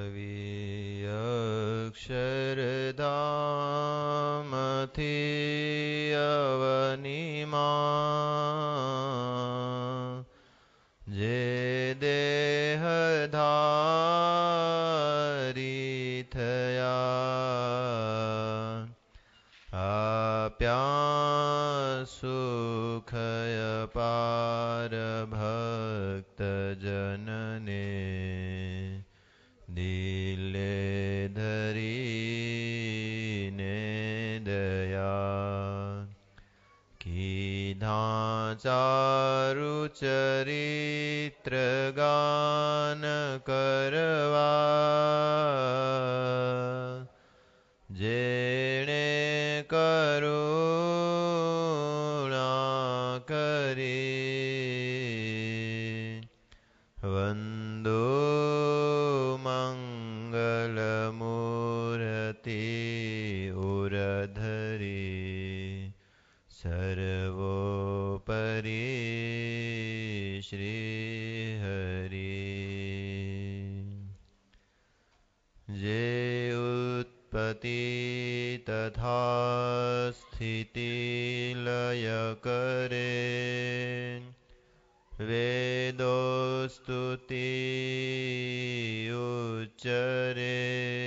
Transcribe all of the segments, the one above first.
અક્ષરધામથી અવનીમાં જે દેહધારી થયા આપ્યા સુખય પાર ભક્તજનને દિલે ધરીને દયા કીધા ચારુ ચરિત્ર ગાન કરવા જેણે કરુણા કરી વંદો મંગલ મૂર્તિ ઉરધરી સર્વોપરી શ્રી હરિ જે ઉત્પત્તિ તથા સ્થિતિ લય કરે વેદો સ્તુતિ ઉચ્ચરે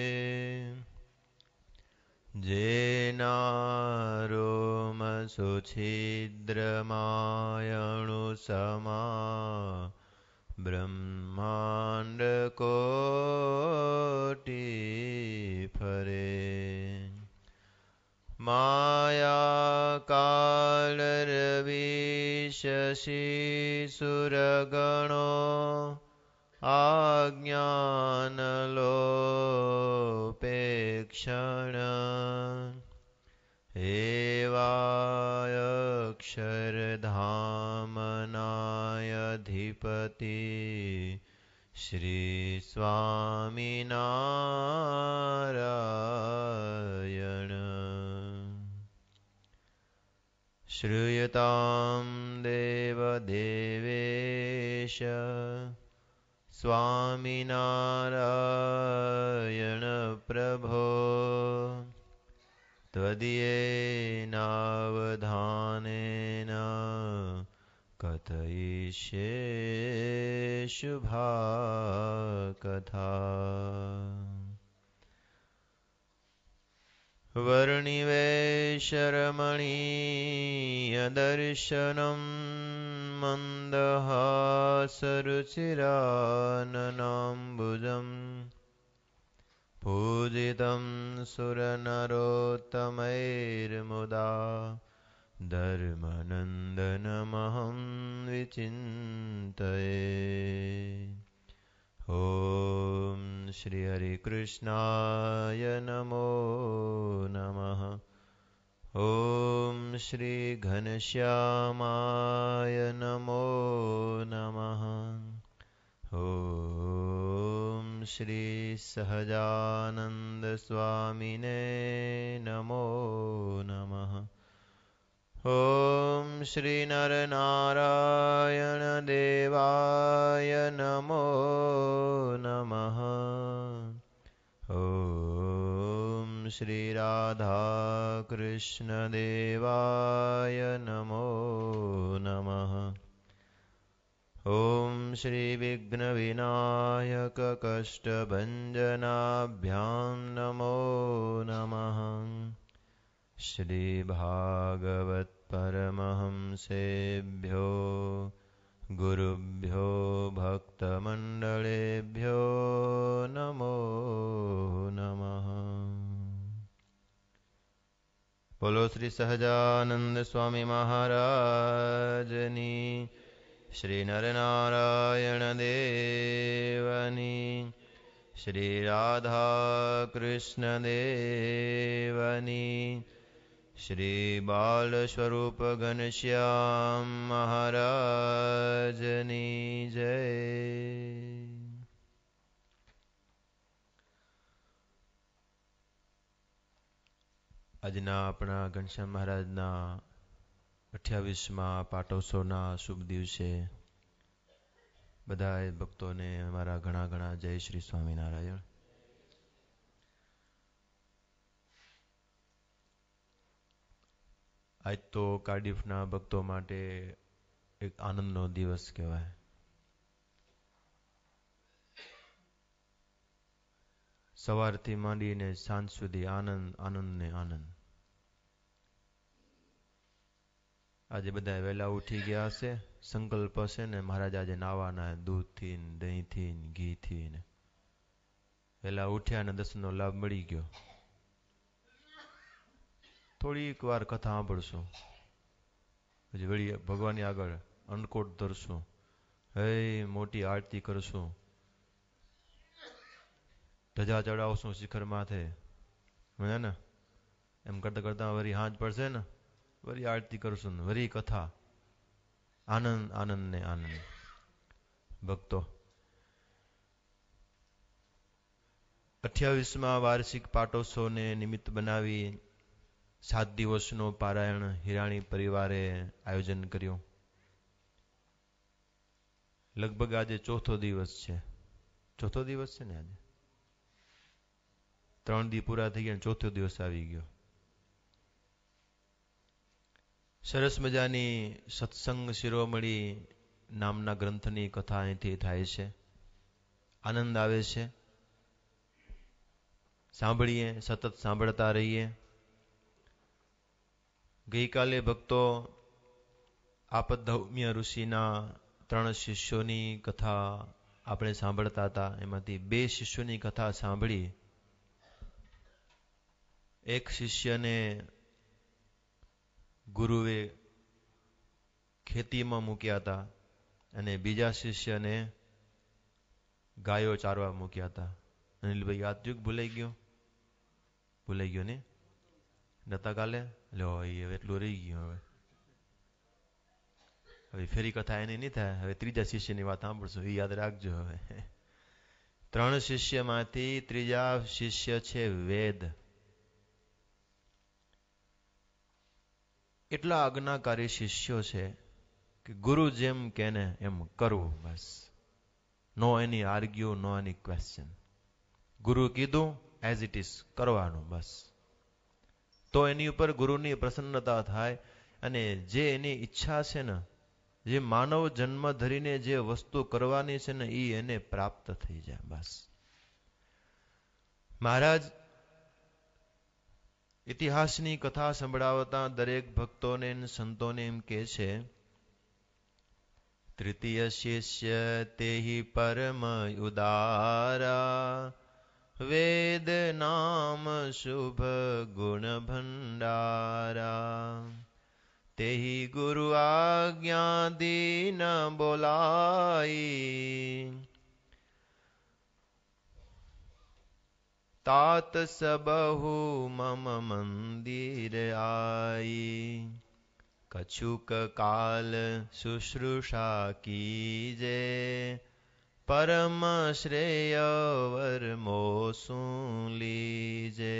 જેના રોમ સુછિદ્રમાયણુ સમા બ્રહ્માંડ કોટી ફરે માયા કાળ રવિ શશી સુરગણો આજ્ઞાન લોપેક્ષણ એવા અક્ષરધામનાયધિપતિ શ્રી સ્વામિનારાયણ શ્રૂયતામ દેવ દેવેશ સ્વામિનારાયણ પ્રભો ત્વદીયેનાવધાનેન કથયિષ્યે શુભા કથા વર્ણિવેશરમણીયદર્શનમ મંદહાસરુચિરાનનાંબુજમ પૂજિतं સુરનરોત્તમૈર્મુદા ધર્મનંદનમહં વિચિંતયે ઓમ શ્રી હરિકૃષ્ણાય નમો નમઃ ઓમ શ્રી ઘનશ્યામાય નમો નમઃ ઓમ શ્રી સહજાનંદ સ્વામિને નમો નમઃ ઓમ શ્રી નરનારાયણ દેવાય નમો નમઃ ઓમ શ્રી રાધા કૃષ્ણ દેવાય નમો નમઃ ઓમ શ્રી વિઘ્ન વિનાયક કષ્ટભંજનાભ્યામ નમો નમઃ શ્રી ભાગવત પરમહંસેભ્યો ગુરુભ્યો ભક્તમંડળેભ્યો નમો નમઃ બોલો શ્રી સહજાનંદ સ્વામી મહારાજની શ્રી નરનારાયણ દેવની શ્રી રાધા કૃષ્ણ દેવની શ્રી બાલ સ્વરૂપ ઘનશ્યામ મહારાજની જય. આજના આપણા ઘનશ્યામ મહારાજના 28મા પાટોત્સવના શુભ દિવસે બધા ભક્તોને અમારા ઘણા ઘણા જય શ્રી સ્વામિનારાયણ. આજ તો કાર્ડિફના ભક્તો માટે એક આનંદનો દિવસ કહેવાય. સવારથી માંડીને સાંજ સુધી આનંદ આનંદ ને આનંદ. આજે બધા વહેલા ઉઠી ગયા હશે. સંકલ્પ હશે ને મહારાજ આજે નાવાના દૂધથી ને દહીંથી ને ઘીથી ને વહેલા ઉઠ્યા અને દર્શનનો લાભ મળી ગયો. થોડીક વાર કથા સાંભળશો, પછી વળી ભગવાનની આગળ અન્નકોટ ધરશું, હે મોટી આરતી કરશું, ધજા ચડાવશું શિખર માથે, હે ને? એમ કરતા કરતા વળી હાંજ પડશે ને, વળી આરતી કરશું ને વળી કથા. આનંદ આનંદ ને આનંદ. ભક્તો, 28મા વાર્ષિક પાટોત્સવને નિમિત્ત બનાવી 7 દિવસનો પારાયણ હિરાણી પરિવારે આયોજન કર્યું. લગભગ આજે ચોથો દિવસ છે. ચોથો દિવસ છે ને આજે? 3 દી પૂરા થઈ ગયા, ચોથો દિવસ આવી ગયો. સરસ મજાની સત્સંગ શિરોમણી નામના ગ્રંથની કથા અહીંથી થાય છે. આનંદ આવે છે. સાંભળીએ, સતત સાંભળતા રહીએ. ગઈકાલે ભક્તો આપદ્ધૌમ્ય ઋષિના 3 શિષ્યોની કથા આપણે સાંભળતા હતા. એમાંથી 2 શિષ્યોની કથા સાંભળી. એક શિષ્યને ગુરુએ ખેતીમાં મૂક્યા હતા અને બીજા શિષ્યને ગાયો ચારવા મૂક્યા હતા. અનિલભાઈ યાદ થયું? ભૂલાઈ ગયો? ભૂલાઈ ગયો ને? નતા કાલે લો હવે એટલું રહી ગયું. હવે ફેરી કથા એની નહીં થાય. હવે ત્રીજા શિષ્યની વાત સાંભળશું, એ યાદ રાખજો. હવે 3 શિષ્યમાંથી ત્રીજા શિષ્ય છે વેદ. એટલા આજ્ઞાકારી શિષ્યો છે કે ગુરુ જેમ કેને એમ કરવું, બસ. નો એની આર્ગ્યુ, નો એની ક્વેશ્ચન. ગુરુ કીધું એઝ ઇટ ઇઝ કરવાનું, બસ. તો એની ઉપર ગુરુની પ્રસન્નતા થાય અને જે એની ઈચ્છા છે ને, જે માનવ જન્મ ધરીને જે વસ્તુ કરવાની છે ને, એ એને પ્રાપ્ત થઈ જાય, બસ. મહારાજ ઇતિહાસની કથા સંભળાવતા દરેક ભક્તોને સંતોને એમ કહે છે, તૃતીય શિષ્ય તેહિ પરમ ઉદારા, વેદ નામ શુભ ગુણ ભંડારા, તેહિ ગુરુ આજ્ઞા દીન બોલાઈ, तात सबहु मम मंदिर आई, कछुक काल शुश्रूषा कीजे, परम श्रेय वर मोसुं लीजे,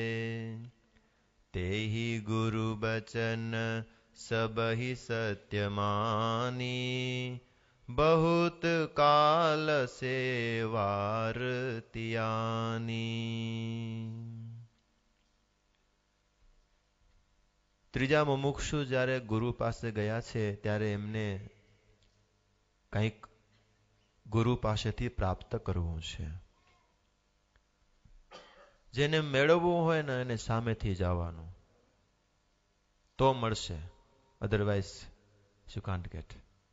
तेहि गुरु बचन सबहि सत्य मानी, बहुत काल सेवारतियानी. ત્રીજા મુમુક્ષુ જ્યારે ગુરુ પાસે ગયા છે ત્યારે એમને કંઈક ગુરુ પાસેથી પ્રાપ્ત કરવું છે. જેને મેળવવું હોય ને એને સામેથી જવાનું તો મળશે, અધરવાઇઝ યુ કાન્ટ ગેટ.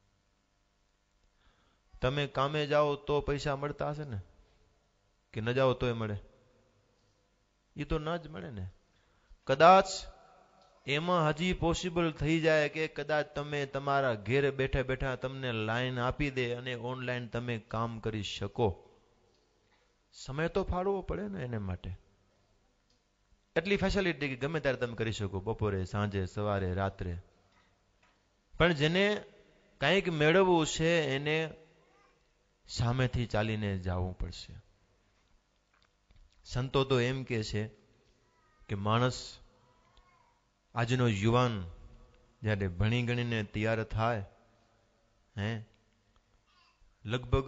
તમે કામે જાઓ તો પૈસા મળતા હશે ને, કે ન જાઓ તોય મળે? એ તો ન જ મળે ને. કદાચ એમાં હજી પોસિબલ થઈ જાય કે કદાચ તમે તમારા ઘેર બેઠા બેઠા તમને લાઈન આપી દે અને ઓનલાઈન તમે કામ કરી શકો. સમય તો ફાળવવો પડે ને એને માટે. એટલી ફેસિલિટી કે ગમે ત્યારે તમે કરી શકો, બપોરે, સાંજે, સવારે, રાત્રે. પણ જેને કંઈક મેળવવું છે એને સામેથી ચાલીને જવું પડશે. સંતો તો એમ કે છે કે માણસ, આજનો યુવાન જ્યારે ભણી ગણીને તૈયાર થાય, લગભગ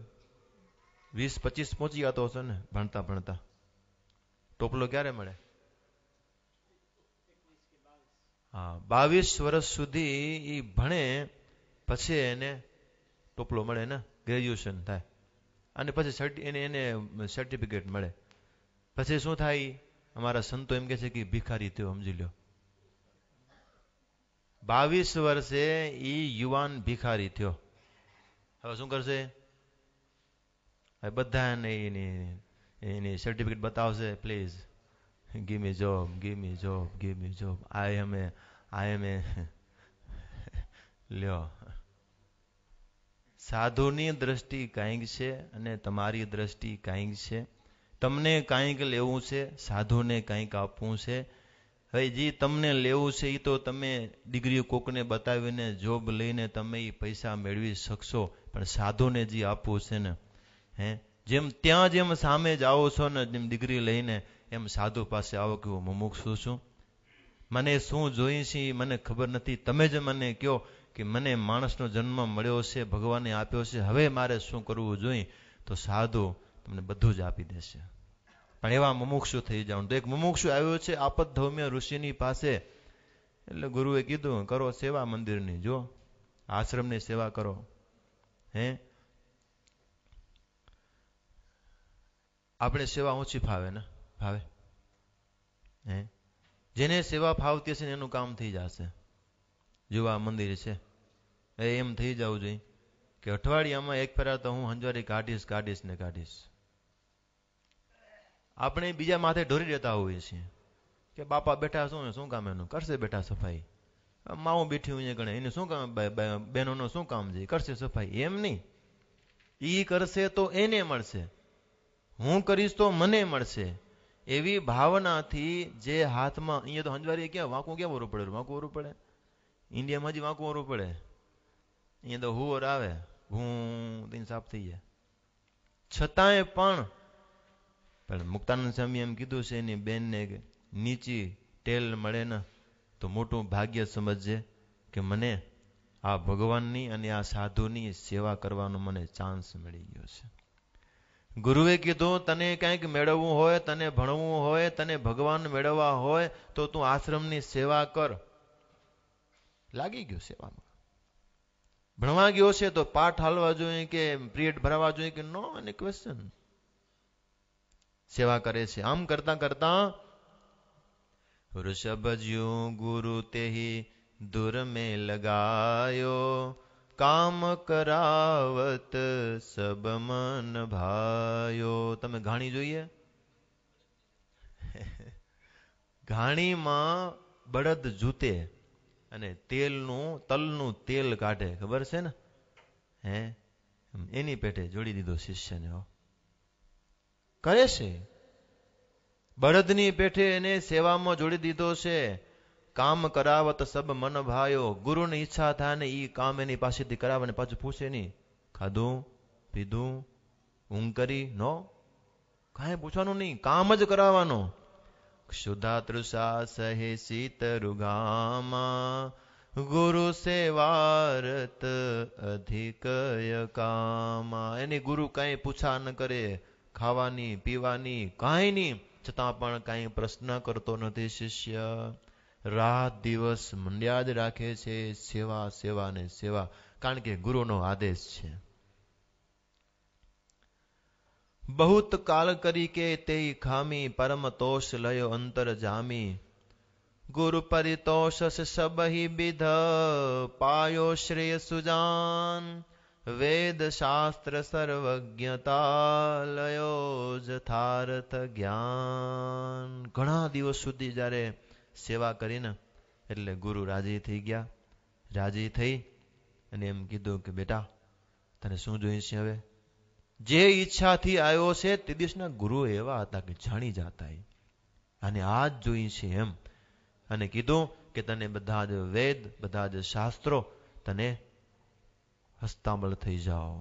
20-25 પહોંચી જતો હશે ને ભણતા ભણતા. ટોપલો ક્યારે મળે? હા, 22 વર્ષ સુધી ઈ ભણે, પછી એને ટોપલો મળે ને, ગ્રેજ્યુએશન થાય, અને પછી એને સર્ટિફિકેટ મળે. પછી શું થાય? અમારા સંતો એમ કે છે કે ભિખારી થયો, સમજી લ્યો. 22 વર્ષે ઈ યુવાન ભિખારી થયો. હવે શું કરશે? હવે બધાને એની સર્ટિફિકેટ બતાવશે, please give me job, give me job, give me job. I am a લ્યો. સાધુની દ્રષ્ટિ કાંઈક છે અને તમારી દ્રષ્ટિ કાંઈક છે. તમને કાંઈક લેવું છે, સાધુને કાંઈક આપવું છે. હવે જે તમને લેવું છે એ તો તમે ડિગ્રી કોકને બતાવીને જોબ લઈને તમે એ પૈસા મેળવી શકશો, પણ સાધુને જે આપવું છે ને, જેમ સામે જાઓ છો ને, જેમ ડિગ્રી લઈને, એમ સાધુ પાસે આવો કે હું મુમુક્ષુ છું, મને શું જોઈ છે મને ખબર નથી, તમે જ મને કહો કે મને માણસનો જન્મ મળ્યો છે, ભગવાને આપ્યો છે, હવે મારે શું કરવું જોઈએ? તો સાધુ તમને બધું જ આપી દેશે. પણ એવા મુમુક્ષુ થઈ જાવ. તો એક મુમુક્ષુ આવ્યો છે આપદ્ધૌમ્ય ઋષિની પાસે. એટલે ગુરુએ કીધું, કરો સેવા મંદિરની, જો આશ્રમની સેવા કરો. આપણે સેવા ઓછી ફાવે ને? ફાવે? જેને સેવા ફાવતી હશે ને એનું કામ થઈ જશે. જો આ મંદિર છે, એમ થઈ જવું જોઈએ કે અઠવાડિયામાં એક ફેરા તો હું હંજવારી કાઢીશ. આપણે બીજા માથે ઢોરી દેતા હોઈએ છીએ કે બાપા બેઠા શું કામ એનું કરશે, બેઠા સફાઈ. માવું બેઠી હું ગણે, એને શું કામ, બહેનોનું શું કામ છે, કરશે સફાઈ. એમ નહીં, ઈ કરશે તો એને મળશે, હું કરીશ તો મને મળશે. એવી ભાવનાથી જે હાથમાં, અહીંયા તો હંજવારી ક્યાં વાંકું ક્યાં વરું પડે? વાંકું વરું પડે? ઇન્ડિયામાં હજી વાંકું વરું પડે. અહીંયા તો હુવર આવે, હું સાફ થઈ જાય. છતાંય પણ મુક્તાનંદ સ્વામી એમ કીધું છે એની બેનને કે નીચી ટેલ મળે ને તો મોટું ભાગ્ય સમજજે કે મને આ ભગવાનની અને આ સાધુની સેવા કરવાનો મને ચાન્સ મળી ગયો છે. ગુરુએ કીધું, તને કંઈક મેળવવું હોય, તને ભણવું હોય, તને ભગવાન મેળવવા હોય તો તું આશ્રમની સેવા કર. લાગી ગયો સેવામાં. ભણવા ગયો છે તો પાઠ હાલવા જોઈએ કે પીરિયડ ભરાવા જોઈએ કે નો એની ક્વેશ્ચન. સેવા કરે છે. આમ કરતા કરતા વૃષભજ્યું ગુરુ તેહી દુર મેં લગાયો, કામ કરાવત સબ મન ભાયો. તમે ઘાણી જોઈએ? ઘાણીમાં બળદ જૂતે અને તલનું તેલ કાઢે, ખબર છે ને? એની પેટે જોડી દીધો શિષ્યને. કરે છે બળદની પેઠે એને સેવામાં જોડી દીધો છે. કામ કરાવત સબ મન ભાયો. ગુરુની ઈચ્છા થાય ને ઈ કામ એની પાસેથી કરાવે ને પાછું પૂછે નહીં, ખાધું પીધું ઊંઘ કરી? નો, કાંઈ પૂછવાનું નહીં, કામ જ કરાવવાનો. ક્ષુધા તૃષા સહે શીત રુગામા, ગુરુ સેવારત અધિકય કામા. એની ગુરુ કાંઈ પૂછા ન કરે, ખાવાની પીવાની કાંઈ નહીં, છતાં પણ કાંઈ પ્રશ્ન કરતો નથી શિષ્ય. રાત દિવસ મંડ્યા જ રાખે છે, સેવા સેવા ને સેવા, કારણ કે ગુરુનો આદેશ છે. બહુત કાલ કરી કે તે ખામી, પરમ તોષ લયો અંતર જામી. ગુરુ પરિતોષ સબહી વિધ, પાયો શ્રેય સુજાન. વેદ શાસ્ત્ર સર્વજ્ઞતા, લયો જથાર્થ જ્ઞાન. ઘણા દિવસ સુધી જ્યારે સેવા કરીને એટલે ગુરુ રાજી થઈ ગયા. રાજી થઈ અને એમ કીધું કે બેટા તને શું જોઈએ છે? હવે જે ઈચ્છાથી આવ્યો છે તે દિવસના ગુરુ એવા હતા કે જાણી જાતા અને આ જ જોઈ છે એમ. અને કીધું કે તને બધા જ વેદ, બધા જ શાસ્ત્રો તને હસ્તામળ થઈ જાઓ.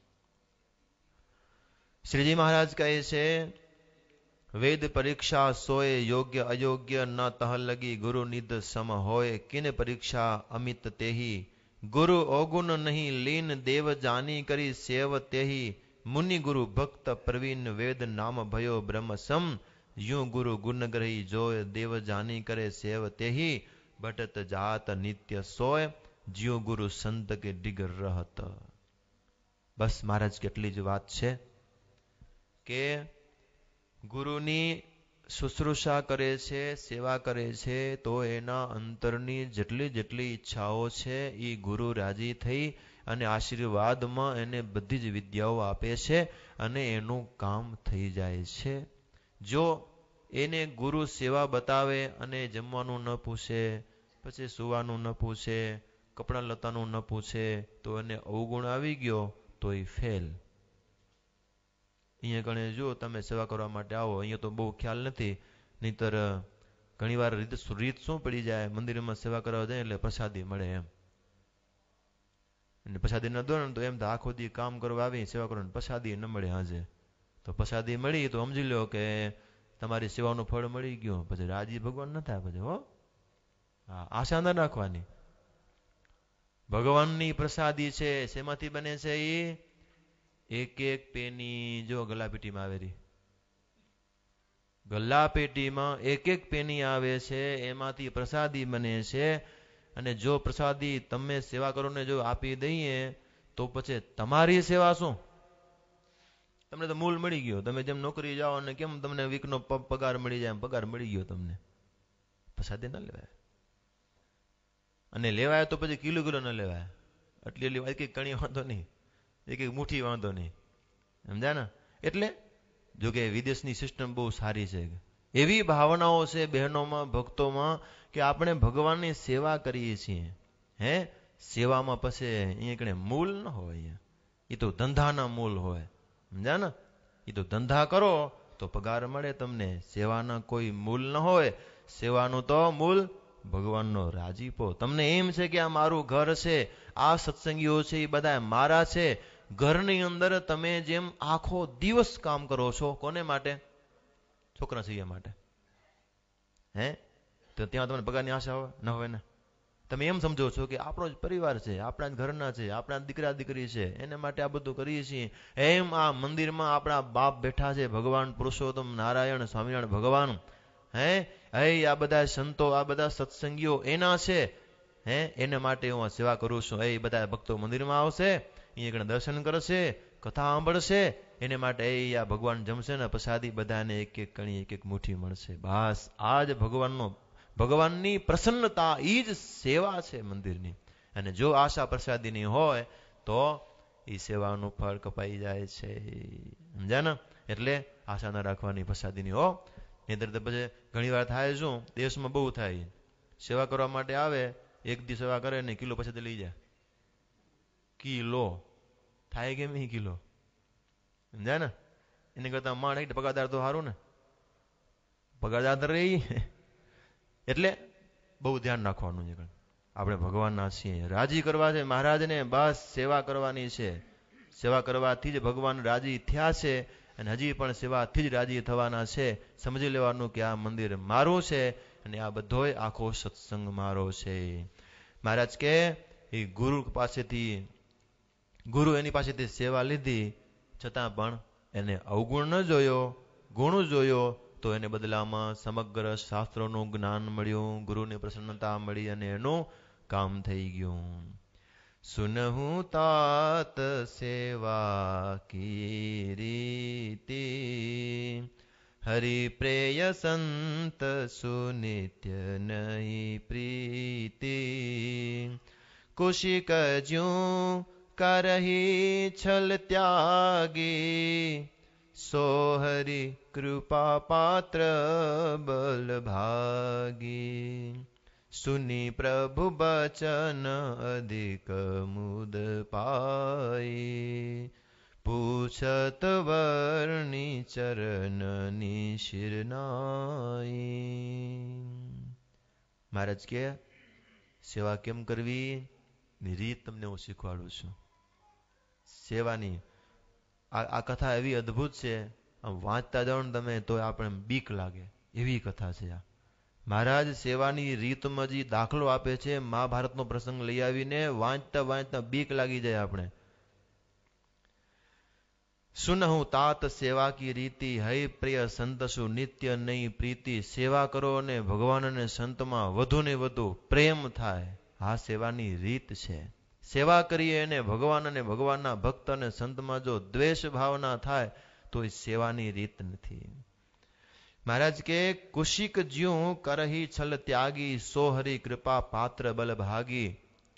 શ્રીજી મહારાજ કહે છે, વેદ પરીક્ષા સોય, યોગ્ય અયોગ્ય ન તહ લગી. ગુરુ નિધ સમ હોય, કિન પરીક્ષા અમિત તેહી. ગુરુ અવગુણ નહીં લીન, દેવ જાની કરી સેવ તેહી. મુનિ ગુરુ ભક્ત પ્રવીણ, વેદ નામ ભયો બ્રહ્મ સમ. યું ગુરુ ગુણ ગ્રહી જોય, દેવ જાની કરે સેવ તેહી. ભટત જાત નિત્ય સોય જીવ ગુરુ સંત કે ડિગર રહત. બસ મહારાજ કેટલી જ વાત છે કે ગુરુની શુશ્રૂષા કરે છે, સેવા કરે છે, તો એના અંતરની જેટલી જેટલી ઈચ્છાઓ છે એ ગુરુ રાજી થઈ અને આશીર્વાદમાં એને બધી જ વિદ્યાઓ આપે છે અને એનું કામ થઈ જાય છે. જો એને ગુરુ સેવા બતાવે અને જમવાનું ન પૂછે, પછી સુવાનું ન પૂછે, કપડાં લતાનું ન પૂછે, તો એને અવગુણ આવી ગયો તો એ ફેલ. અહીંયા કણે જો તમે સેવા કરવા માટે આવો, અહીંયા તો બહુ ખ્યાલ નથી, નહીતર ઘણીવાર રીત શું પડી જાય, મંદિરમાં સેવા કરવા જાય એટલે પ્રસાદી મળે એમ. અને પ્રસાદી ન દો ને તો એમ તો આખો દી કામ કરવા આવી સેવા કરવાની પ્રસાદી ન મળે હાજે. તો પ્રસાદી મળી તો સમજી લો કે તમારી સેવાનું ફળ મળી ગયું. પછી રાજી ભગવાન ન થાય પછી હો. હા, આશા ન રાખવાની. ભગવાનની પ્રસાદી છે, શેમાંથી બને છે એ? એક એક પેની જો ગલાપેટીમાં આવેલી, ગલ્લાપેટીમાં એક એક પેની આવે છે, એમાંથી પ્રસાદી બને છે. અને જો પ્રસાદી તમે સેવા કરો ને જો આપી દઈએ તો પછી તમારી સેવા શું? તમને તો મૂળ મળી ગયો. તમે જેમ નોકરી જાઓ અને કેમ તમને વીકનો પગાર મળી જાય, પગાર મળી ગયો તમને. પ્રસાદી ન લેવાય. અને લેવાય તો પછી કિલો ન લેવાય. એટલી એક એક કણી વાંધો નહીં, એક એક મુઠ્ઠી વાંધો નહીં, સમજ્યા ને? એટલે જો કે વિદેશની સિસ્ટમ બહુ સારી છે. એવી ભાવનાઓ છે બહેનોમાં, ભક્તોમાં કે આપણે ભગવાનની સેવા કરીએ છીએ, હે સેવામાં પછી અહીંયા કણે મૂલ ન હોય, એ તો ધંધાના મૂલ હોય, સમજ્યા ને? એ તો ધંધા કરો તો પગાર મળે તમને, સેવાના કોઈ મૂલ ન હોય. સેવાનું તો મૂલ ભગવાનનો રાજીપો. તમને એમ છે કે આ મારું ઘર છે, આ સત્સંગીઓ છે એ બધા મારા છે. ઘરની અંદર તમે જેમ આખો દિવસ કામ કરો છો, કોને માટે? છોકરા છૈયા માટે, હે? તો ત્યાં તમને પગારની આશા હોય ન હોય ને? તમે એમ સમજો છો કે આપણો જ પરિવાર છે, આપણા જ ઘરના છે, આપણા દીકરા દીકરી છે, એને માટે આ બધું કરીએ છીએ. એમ આ મંદિરમાં આપણા બાપ બેઠા છે, ભગવાન પુરુષોત્તમ નારાયણ સ્વામિનારાયણ ભગવાન, હે આ બધા સંતો, આ બધા સત્સંગીઓ એના છે, હે એને માટે હું સેવા કરું છું. એ બધા ભક્તો મંદિરમાં આવશે, અહીંયા દર્શન કરશે, કથા સાંભળશે, એને માટે આ ભગવાન જમશે ને પ્રસાદી બધાને એક એક કણી એક એક મુઠ્ઠી મળશે. બસ આ જ ભગવાનની પ્રસન્નતા, એ જ સેવા છે મંદિરની. અને જો આશા પ્રસાદીની હોય તો એ સેવાનું ફળ કપાઈ જાય છે, સમજ્યા ને? એટલે આશા ન રાખવાની પ્રસાદીની હો. નહીંતર તો પછી ઘણી વાર થાય શું, દેશમાં બહુ થાય, સેવા કરવા માટે આવે, એક દી સેવા કરે ને કિલો પછી લઈ જાય. કિલો થાય કેમ? કિલો, સમજ્યા ને? એને કરતા માણ પગારદાર તો સારું ને, પગારદાર તો રહી. એટલે બહુ ધ્યાન રાખવાનું છે. આપણે ભગવાનના છીએ, રાજી કરવા છે મહારાજને, બસ સેવા કરવાની છે. સેવા કરવાથી જ ભગવાન રાજી થયા છે અને હજી પણ સેવાથી જ રાજી થવાના છે. સમજી લેવાનું કે આ મંદિર મારું છે અને આ બધોય આખો સત્સંગ મારો છે. મહારાજ કે એ ગુરુ એની પાસેથી સેવા લીધી, છતાં પણ એને અવગુણ ન જોયો, ગુણ જોયો, તો એને બદલામાં સમગ્ર શાસ્ત્રોનું જ્ઞાન મળ્યું, ગુરુની પ્રસન્નતા મળી અને એનું કામ થઈ ગયું. સુનહું તાત સેવા કી રીતિ, હરિ પ્રેય સંત સુનિત્ય નહીં પ્રીતિ, કુશિક જ્યું કરહી છલ ત્યાગી, સો હરિ કૃપા પાત્ર બલ ભાગી, સુની પ્રભુ બચન અધિક મુદ પાઈ, પૂછત વર્ણી ચરણની શિરનાઈ. મહારાજ કે સેવા કેમ કરવી ની રીત તમને હું શીખવાડું છું. સેવાની આ કથા એવી અદ્ભુત છે, આમ વાંચતા જાઓ ને તમે તો આપણે બીક લાગે એવી કથા છે આ. મહારાજ સેવાની રીતમાં જે દાખલો આપે છે, મહાભારતનો પ્રસંગ લઈ આવીને વાંચતા વાંચતા બીક લાગી જાય આપણે. સુનહું तात સેવા કી રીતિ, હૈ પ્રિય સંતસુ નિત્ય નહીં પ્રીતિ. સેવા કરો અને ભગવાન અને સંતમાં વધુ ને વધુ પ્રેમ થાય, આ સેવાની રીત છે. સેવા કરીએ અને ભગવાન અને ભગવાનના ભક્ત અને સંતમાં જો દ્વેષ ભાવના થાય તો એ સેવાની રીત નથી. મહારાજ કે કુશિક જ્યું કરહી છલ ત્યાગી, સો હરી કૃપા પાત્ર બલ ભાગી.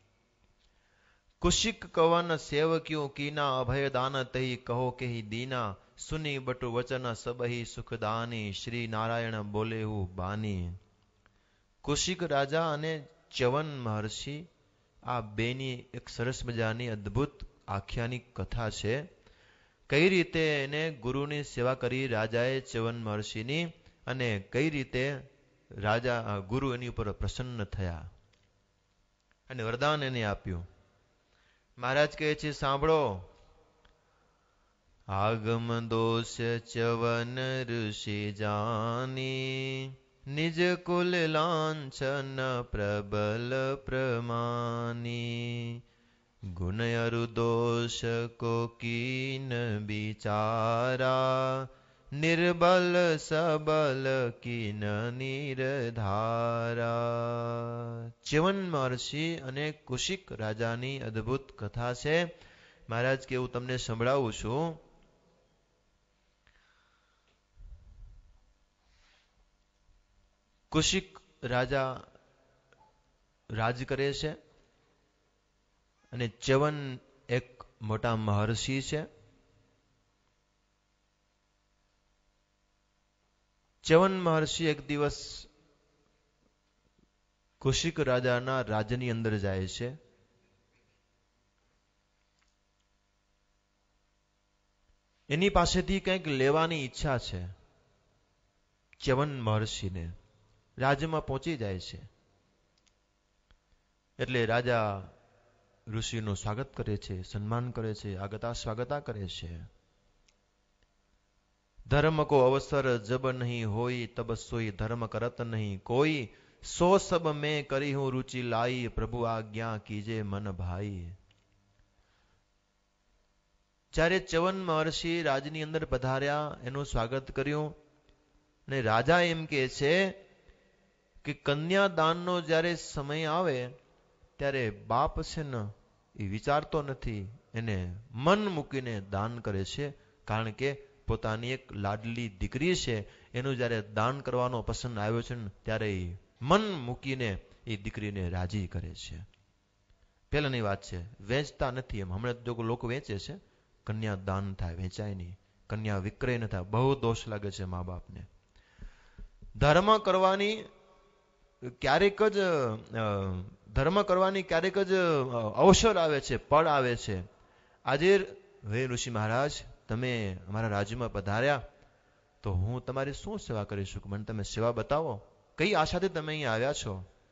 कुशिक कवन सेवक्यों कीना, अभय दान तही कहो के ही दीना. सुनी बटु वचन सब ही सुखदानी, श्री नारायण बोले હું બાની. કુશિક રાજા અને ચ્યવન મહર્ષિ આ બેની એક સરસ મજાની અદ્ભુત આખ્યાનિક કથા છે. કઈ રીતે એને ગુરુની સેવા કરી રાજાએ ચ્યવન મહર્ષિની, અને કઈ રીતે રાજા ગુરુ એની ઉપર પ્રસન્ન થયા અને વરદાન એને આપ્યું. મહારાજ કહે છે સાંભળો. આગમ દોષ ચ્યવન ઋષિ જાની, નિજ કુલ લાંછન પ્રબલ પ્રમાની. ગુણ અરુ દોષ કો કીન બિચારા, નિર્બલ સબલ કિન નિરધારા. ચ્યવન મહર્ષિ અને કુશિક રાજાની અદ્ભુત કથા છે. મહારાજ કે હું તમને સંભળાવું છું. કુશિક રાજા રાજ કરે છે અને ચ્યવન એક મોટા મહર્ષિ છે. ચ્યવન મહર્ષિ એક દિવસ કુશિક રાજાના રાજ્યની અંદર જાય છે. એની પાસેથી કંઈક લેવાની ઈચ્છા છે. ચ્યવન મહર્ષિને રાજ્યમાં પહોંચી જાય છે. એટલે રાજા ઋષિનું સ્વાગત કરે છે, સન્માન કરે છે, આગતા સ્વાગતા કરે છે. ધર્મ કો અવસર જબ નહીં હોય, તબ સોઈ ધર્મ કરત નહીં કોઈ. સો સબ મેં કરી હું રુચિ લાઈ, પ્રભુ આજ્ઞા કીજે મન ભાઈ. જ્યારે ચ્યવન મહર્ષિ રાજની અંદર પધાર્યા, એનું સ્વાગત કર્યું, અને રાજા એમ કહે છે કે કન્યાદાનનો જ્યારે સમય આવે ત્યારે બાપ છે ને એ વિચારતો નથી, એને મન મૂકીને દાન કરે છે. કારણ કે પોતાની એક લાડલી દીકરી છે, એનું જ્યારે દાન કરવાનો પસંદ આવ્યો છે ને ત્યારે એ મન મૂકીને એ દીકરીને રાજી કરે છે. પહેલાની વાત છે, વેચતા નથી. એમ હમણાં જો લોકો વેચે છે, કન્યા દાન થાય, વેચાય નહીં. કન્યા વિક્રય ન થાય. બહુ દોષ લાગે છે મા બાપને. ધર્મ કરવાની ક્યારેક જ અવસર આવે છે, પળ આવે છે. આજે હે ઋષિ મહારાજ, તમે અમારા રાજ્યમાં પધાર્યા તો હું તમારી શું સેવા કરી શકું? મને તમે સેવા બતાવો. કઈ આશાથી તમે અહીં આવ્યા છો?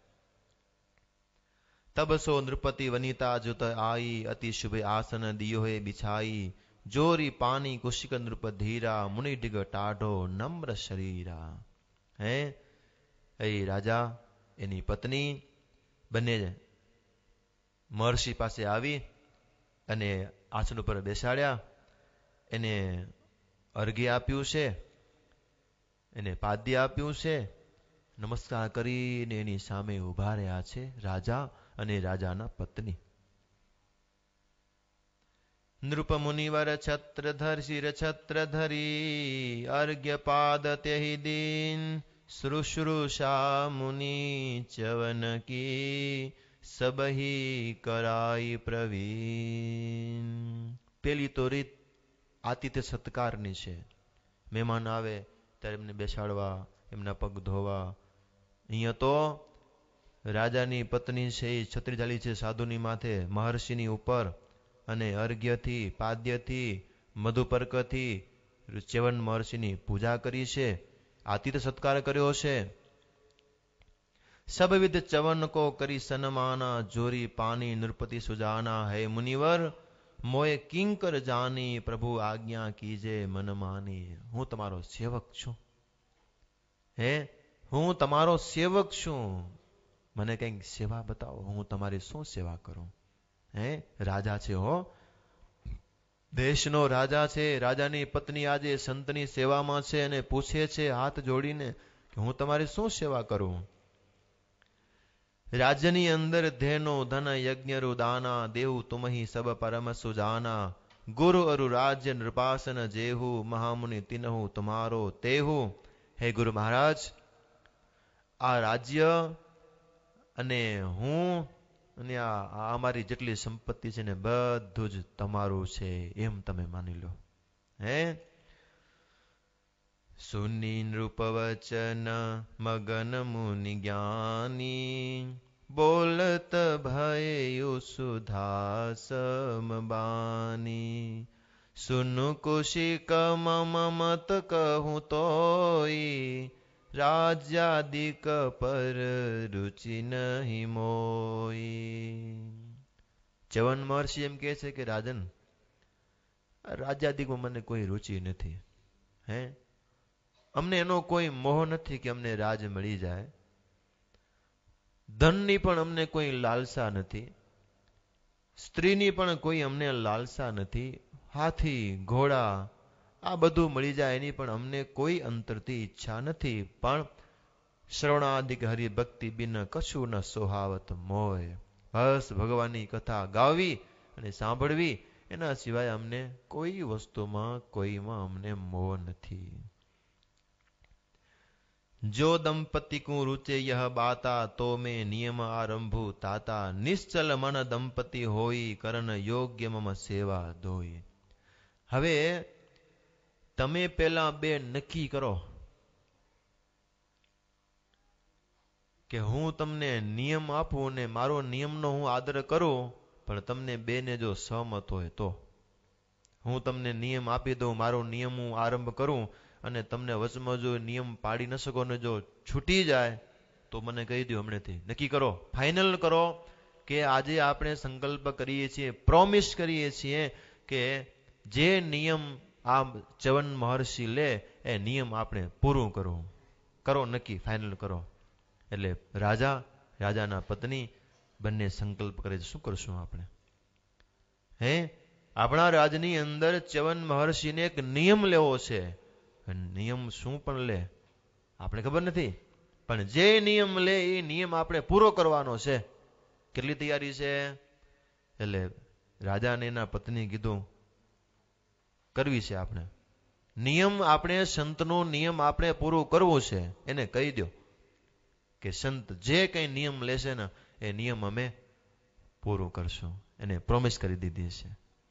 તબ સો નૃપતિ વનિતા જુત આઈ, અતિ શુભ આસન દિયો હે બિછાઈ. જોરી પાની કુશિક નૃપ ધીરા, મુનિ ડિગ ટાઢો નમ્ર શરીરા. હે એ રાજા, એની પત્ની બંને મહર્ષિ પાસે આવી અને આસન ઉપર બેસાડ્યા. એને અર્ઘ્ય આપ્યું છે, એને પાદ્ય આપ્યું છે. નમસ્કાર કરીને એની સામે ઉભા રહ્યા છે રાજા અને રાજાના પત્ની. નૃપ મુનિવર છત્રધર શિર છત્રધરી, અર્ઘ્ય પાદ તેહિ દીન. શુશ્રુષા મુનિ ચ્યવન કી, સબહી કરાઈ પ્રવીણ. પેલી તો રીત આતિથ્ય સત્કારની છે. મહેમાન આવે ત્યારે એમને બેસાડવા, એમના પગ ધોવા. અહીંયા તો રાજાની પત્ની છે એ છત્રી ઝાલી છે સાધુની માથે, મહર્ષિની ઉપર, અને અર્ઘ્યથી, પાદ્યથી, મધુપર્કથી ચ્યવન મહર્ષિની પૂજા કરી છે, આતિથ્ય સત્કાર કર્યો છે. સબવિધ ચ્યવન કો કરી સન્માના, જોરી પાની નૃપતિ સુજાના. હે મુનિવર, મોય કિંકર જાની, પ્રભુ આજ્ઞા કીજે મન માની. હું તમારો સેવક છું. હે, હું તમારો સેવક છું. મને કંઈક સેવા બતાવો, હું તમારી શું સેવા કરું? હે રાજા છે હો. દેશનો રાજા છે, રાજાની પત્ની આજે સંતની સેવામાં છે અને પૂછે છે હાથ જોડીને કે હું તમારી શું સેવા કરું? રાજ્યની અંદર ધેનો ધન યજ્ઞ દાના દેવું તુમહી સબ પરમ સુજાના ગુરુ અરુ રાજ્ય નૃપાસન જેહુ મહામુનિ તિનહુ તમારો તેહુ. હે ગુરુ મહારાજ, આ રાજ્ય અને હું અને આ અમારી જેટલી સંપત્તિ છે ને બધું જ તમારું છે એમ તમે માની લો. હે સુની નૃપવચન મગન મુનિ જ્ઞાની બોલત ભયુ સુધા સમબાની સુनु કુશિક મમ મત કહું તોય રાજ્યાદિક પર રુચિ નહીં મોઈ. ચ્યવન મહર્ષિ એમ કહે છે કે રાજન, રાજ્યાદિકમાં મને કોઈ રુચિ નથી. હે અમને એનો કોઈ મોહ નથી કે અમને રાજ મળી જાય. ધનની પણ અમને કોઈ લાલસા નથી, સ્ત્રીની પણ કોઈ અમને લાલસા નથી. હાથી ઘોડા આ બધું મળી જાય એની પણ અમને કોઈ અંતરથી ઈચ્છા નથી. પણ શ્રવણાદિક હરિભક્તિ બિન કશું ન સોહાવત મોય. બસ ભગવાનની કથા ગાવી અને સાંભળવી, એના સિવાય અમને કોઈ વસ્તુમાં કોઈમાં અમને મોહ નથી. જો દંપતિ કુ રૂચે યહ બાતા તો મેં નિયમ આરંભુ તાતા નિશ્ચલ મન દંપતિ હોઈ કરન યોગ્ય મમ સેવા ધોઈ. હવે તમે પેલા બે નક્કી કરો કે હું તમને નિયમ આપું ને મારો નિયમનો હું આદર કરું, પણ તમને બેને જો સહમત હોય તો. હું તમને નિયમ આપી દઉં, મારો નિયમ હું આરંભ કરું અને તમને વચમાં જો નિયમ પાડી ન શકો ને જો છૂટી જાય તો મને કહી દો. હમણાંથી નક્કી કરો, ફાઇનલ કરો કે આજે આપણે સંકલ્પ કરીએ છીએ, પ્રોમિસ કરીએ છીએ કે જે નિયમ આ ચ્યવન મહર્ષિ લે એ નિયમ આપણે પૂરું કરવું. કરો નક્કી, ફાઇનલ કરો. એટલે રાજા, રાજાના પત્ની બંને સંકલ્પ કરે છે. શું કરશું આપણે? હે આપણા રાજની અંદર ચ્યવન મહર્ષિને એક નિયમ લેવો છે. નિયમ શું પણ લે આપણે ખબર નથી, પણ જે નિયમ લે એ નિયમ આપણે પૂરો કરવાનો છે. કેટલી તૈયારી છે? એટલે રાજાને એના પત્ની કીધું કરવી છે આપણે નિયમ, આપણે સંતનો નિયમ આપણે પૂરું કરવું છે. એને કહી દો કે સંત જે કઈ નિયમ લેશે ને એ નિયમ અમે પૂરું કરશું. એને પ્રોમિસ કરી દીધી છે.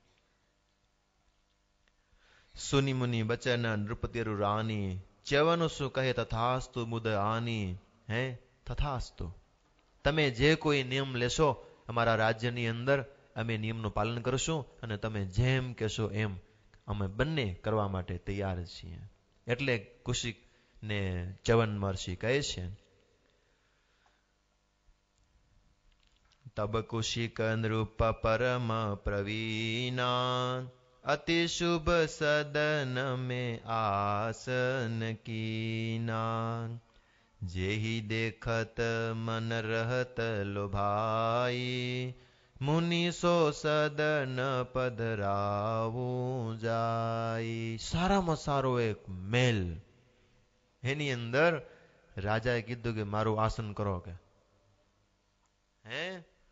સુની મુનિ બચન નૃપતિ રાની ચ્યવન સુ કહે તથાસ્તુ મુદ આની. હે તથાસ્તુ, તમે જે કોઈ નિયમ લેશો અમારા રાજ્યની અંદર અમે નિયમનું પાલન કરશું અને તમે જેમ કહેશો એમ અમે બંને કરવા માટે તૈયાર છીએ. એટલે કુશિક ને ચ્યવન મહર્ષિ કહે છે તબ કુશિક નૃપ પરમ પ્રવીણા અતિ શુભ સદન में आसन कीना जेहि देखत मन रहत लोभाई मुनि સો સદન પધરાવું જાય. સારામાં સારો એક મેલ, એની અંદર રાજાએ કીધું કે મારું આસન કરો. કે હે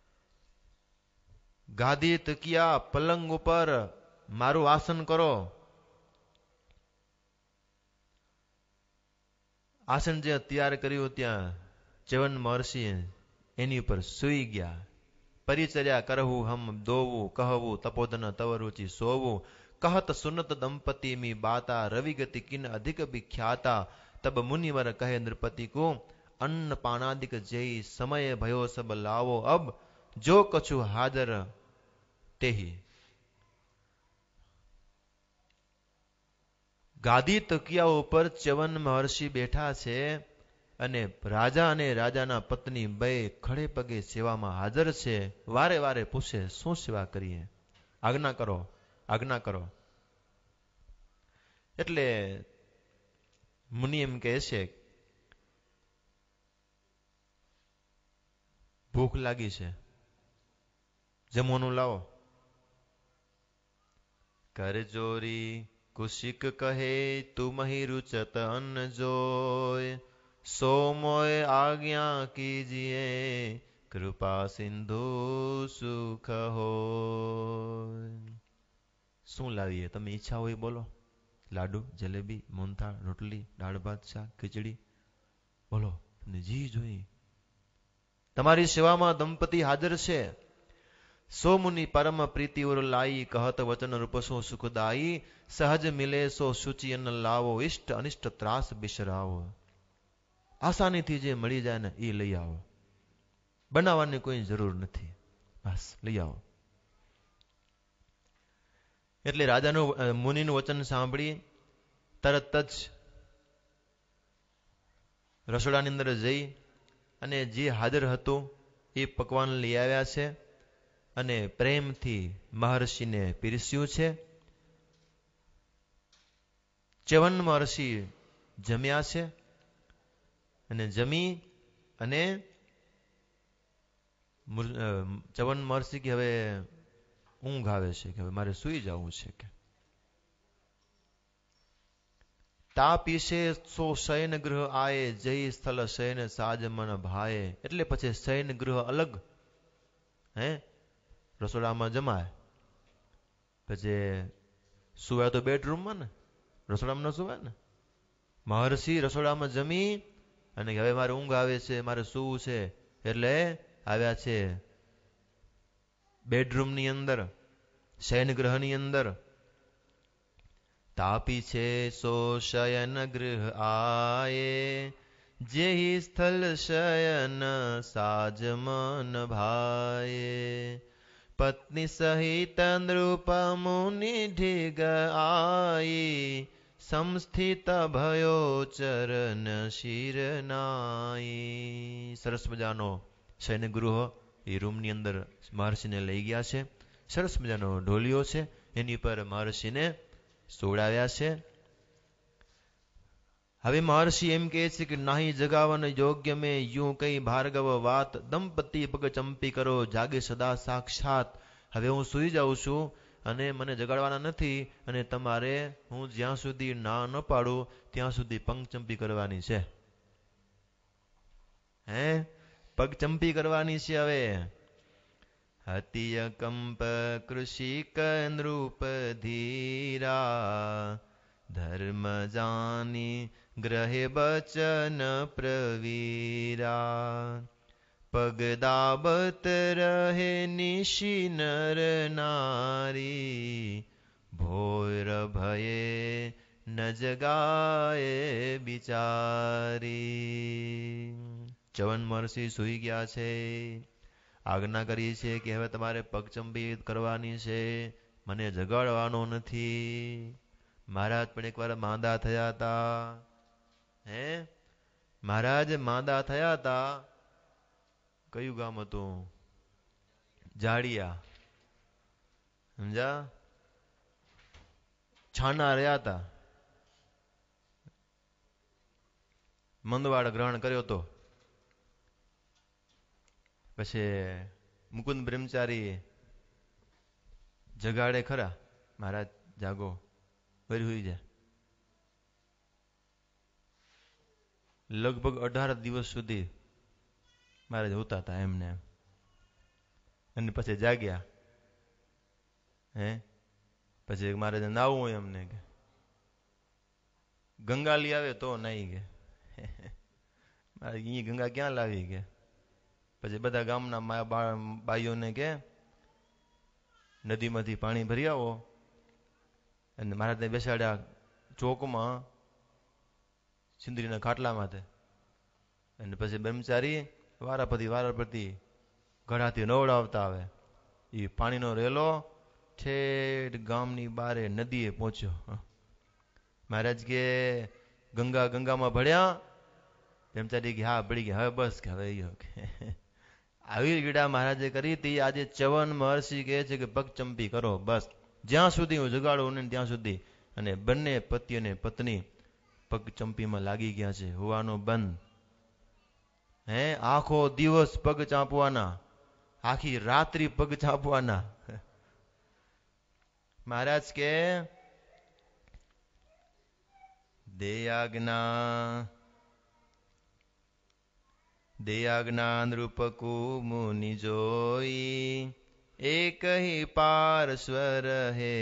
ગાદી તકિયા પલંગ ઉપર મારું આસન કરો. આસન જે તૈયાર કર્યું ત્યાં ચ્યવન મહર્ષિ એની ઉપર સૂઈ ગયા. પરિચર્યા કરવું હમ દોવું કહવું તપોધન તવ રુચિ સોવું કહત સુનત દંપતિ મી બાતા રવિગતિ કિન અધિક વિખ્યાતા તબ મુનિવર કહે નૃપતિ को अन्न पानादिक जय समय भयो सब लावो अब जो कछु हाजर तेही. ગાદી તકિયા ઉપર ચ્યવન મહર્ષિ બેઠા છે અને રાજા અને રાજાના પત્ની બે ખડે પગે સેવામાં હાજર છે. વારે વારે પૂછે શું સેવા કરીએ, આજ્ઞા કરો, આજ્ઞા કરો. એટલે મુનિ એમ કહે છે ભૂખ લાગી છે, જમવાનું લાવો. કર ચોરી કુશિક કહે તું મહી રૂચત અન્ન જોય સો મોય આજ્ઞા કીજીએ કૃપા સિંધુ સુખ હોય. શું લાવીએ? તમે ઈચ્છા હોય બોલો. લાડુ, જલેબી, મોહનથાળ, રોટલી, દાળ ભાત, શાક, ખીચડી, બોલો તમને જી જોઈ. તમારી સેવામાં દંપતિ હાજર છે. સો મુનિ પરમ પ્રીતિ ઓર લાઈ કહત વચન રૂપ સો સુખદાઈ સહજ મિલે સો શુચિ અન્ન લાવો ઇષ્ટ અનિષ્ટ ત્રાસ બિસરાવો. આસાનીથી જે મળી જાય ને એ લઈ આવો, બનાવવાની કોઈ જરૂર નથી, બસ લઈ આવો. એટલે રાજાનું મુનિનું વચન સાંભળી તરત જ રસોડાની અંદર જઈ અને જે હાજર હતું એ પકવાન લઈ આવ્યા છે અને પ્રેમથી મહર્ષિને પીરસ્યું છે. ચ્યવન મહર્ષિ જમ્યા છે અને જમી અને ચ્યવન મહર્ષિ કે હવે ઊંઘ આવે છે, કે હવે મારે સૂઈ જવું છે. કે તા પીશે સો શયન ગૃહ આયે જય સ્થળ શયન સાજ મન ભાયે. એટલે પછી શયન ગૃહ અલગ, રસોડામાં જમાય, પછી સુવાય તો બેડરૂમમાં ને, રસોડામાં ન સુવાય ને. મહર્ષિ રસોડામાં જમી અને હવે મારે ઊંઘ આવે છે, મારે સૂવું છે, એટલે આવ્યા છે બેડરૂમની અંદર, શયન ગ્રહની અંદર. તાપી છે સો શયન ગૃહ આયે જેહી સ્થળ શયન સાજ મન ભાયે. પત્ની સહિત નૃપ મુનિ ઢીગ આઈ સમસ્થિત ભયો ચરણ શિર નાઈ. સરસ મજાનો શયન ગૃહ એ રૂમની અંદર મહર્ષિને લઈ ગયા છે. સરસ મજાનો ઢોલિયો છે, એની પર મહર્ષિને સોડાવ્યા છે. હવે મહર્ષિ એમ કહે છે કે નાહી જગાવન યોગ્ય મેં યું કઈ ભાર્ગવ વાત દંપતિ પગ ચંપી કરો જાગે સદા સાક્ષાત. હવે હું સૂઈ જાઉં છું અને મને જગાડવાના નથી, અને તમારે હું જ્યાં સુધી ના ન પાડું ત્યાં સુધી પગચંપી કરવાની છે. પગચંપી કરવાની છે. હવે હતિય કંપ કૃષિક નૃપ ધીરા ધર્મ જાની ગ્રહે બચન પ્રવીરા. પગ દાબત રહે નિશી નર નારી ભોર ભયે ન જગાય બિચારી. ચ્યવન મહર્ષિ સૂઈ ગયા છે. આજ્ઞા કરી છે કે હવે તમારે પગચંપી કરવાની છે, મને જગાડવાનો નથી. મહારાજ પણ એકવાર માંદા થયા હતા. મહારાજ માંદા થયા હતા. કયું ગામ હતું? જાડિયા. સમજા? છાના રહ્યા હતા. મંદવાડ ગ્રહણ કર્યો હતો. પછી મુકુંદ બ્રહ્મચારી જગાડે ખરા, મહારાજ જાગો, વરી હુઈ જાય. લગભગ 18 દિવસ સુધી મહારાજ હોતા હતા એમને, અને પછી જાગ્યા. પછી મહારાજ નાવું હોય એમને કે ગંગા લઈ આવે તો નાઈ કે ઈ ગંગા ક્યાં લાવી કે. પછી બધા ગામના બાઈઓને કે નદીમાંથી પાણી ભરી આવો, અને મહારાજને બેસાડ્યા ચોકમાં સિંદરીના ખાટલા માથે. અને પછી બ્રહ્મચારી વારાપતિ ઘડાથી નવડાવતા આવે. એ પાણીનો રેલો ઠેઠ ગામની બારે નદીએ પહોંચ્યો. મહારાજ કે ગંગામાં ભળ્યા? બ્રહ્મચારી કે હા ભળી ગયા. હવે બસ કે હવે આવી ગીડા મહારાજે કરી હતી. આજે ચ્યવન મહર્ષિ કહે છે કે પગચંપી કરો, બસ જ્યાં સુધી હું જગાડું ને ત્યાં સુધી. અને બંને પતિ અને પત્ની પગચંપીમાં લાગી ગયા છે. હોવાનું બંધ. આખો દિવસ પગ ચાંપવાના, આખી રાત્રિ પગ ચાંપવાના. મહારાજ કે દેયાજ્ઞા નૃપકુ મુનિ જોઈ એક હિ પાર્શ્વર હે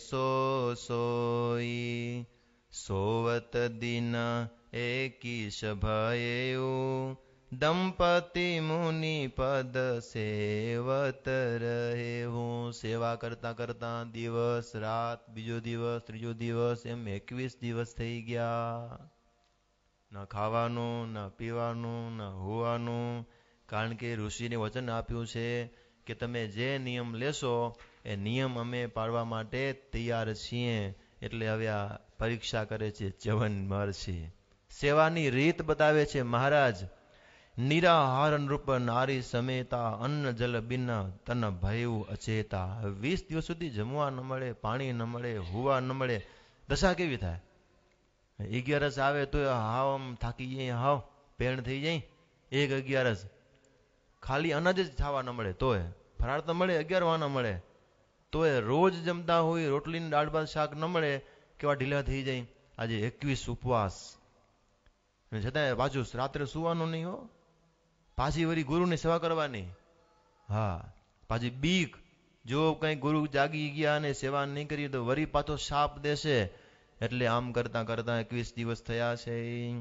સોઈ સોવત દિન એકી સભયુ દંપતિ મુનિ પદ સેવત રહે. હું સેવા કરતા કરતા દિવસ રાત, બીજો દિવસ, ત્રીજો દિવસ, એમ 21 દિવસ થઈ ગયા. ન ખાવાનું, ન પીવાનું, ન હોવાનું. કારણ કે ઋષિને વચન આપ્યું છે કે તમે જે નિયમ લેશો એ નિયમ અમે પાળવા માટે તૈયાર છીએ. એટલે હવે આ પરીક્ષા કરે છે ચ્યવન મહર્ષિ. સેવાની રીત બતાવે છે મહારાજ. નિરાહાર નૃપ નારી સમેતા અન્ન જલ બિના તન ભયુ અચેતા. 20 દિવસ સુધી જમવા ન મળે, પાણી ન મળે, હુવા ન મળે. દશા કેવી થાય? 11 આવે તો હાવ આમ થાકી જાય, હાવ પેણ થઈ જાય. 11 ખાલી અનાજ જ ખાવા ન મળે તોય, ફરાળ તો મળે, 11 ન મળે તોય, રોજ જમતા હોય રોટલી ને દાળ ભાત શાક ન મળે, કેવા ઢીલા થઈ જાય. આજે 21 ઉપવાસ, છતાં પાછું રાત્રે સુવાનું નહીં હો. પાછી વળી ગુરુની સેવા કરવાની. હા, પાછી બીક, જો કઈ ગુરુ જાગી ગયા અને સેવા નહીં કરી તો વળી પાછો શાપ દેશે. એટલે આમ કરતા કરતા 21 દિવસ થયા છે.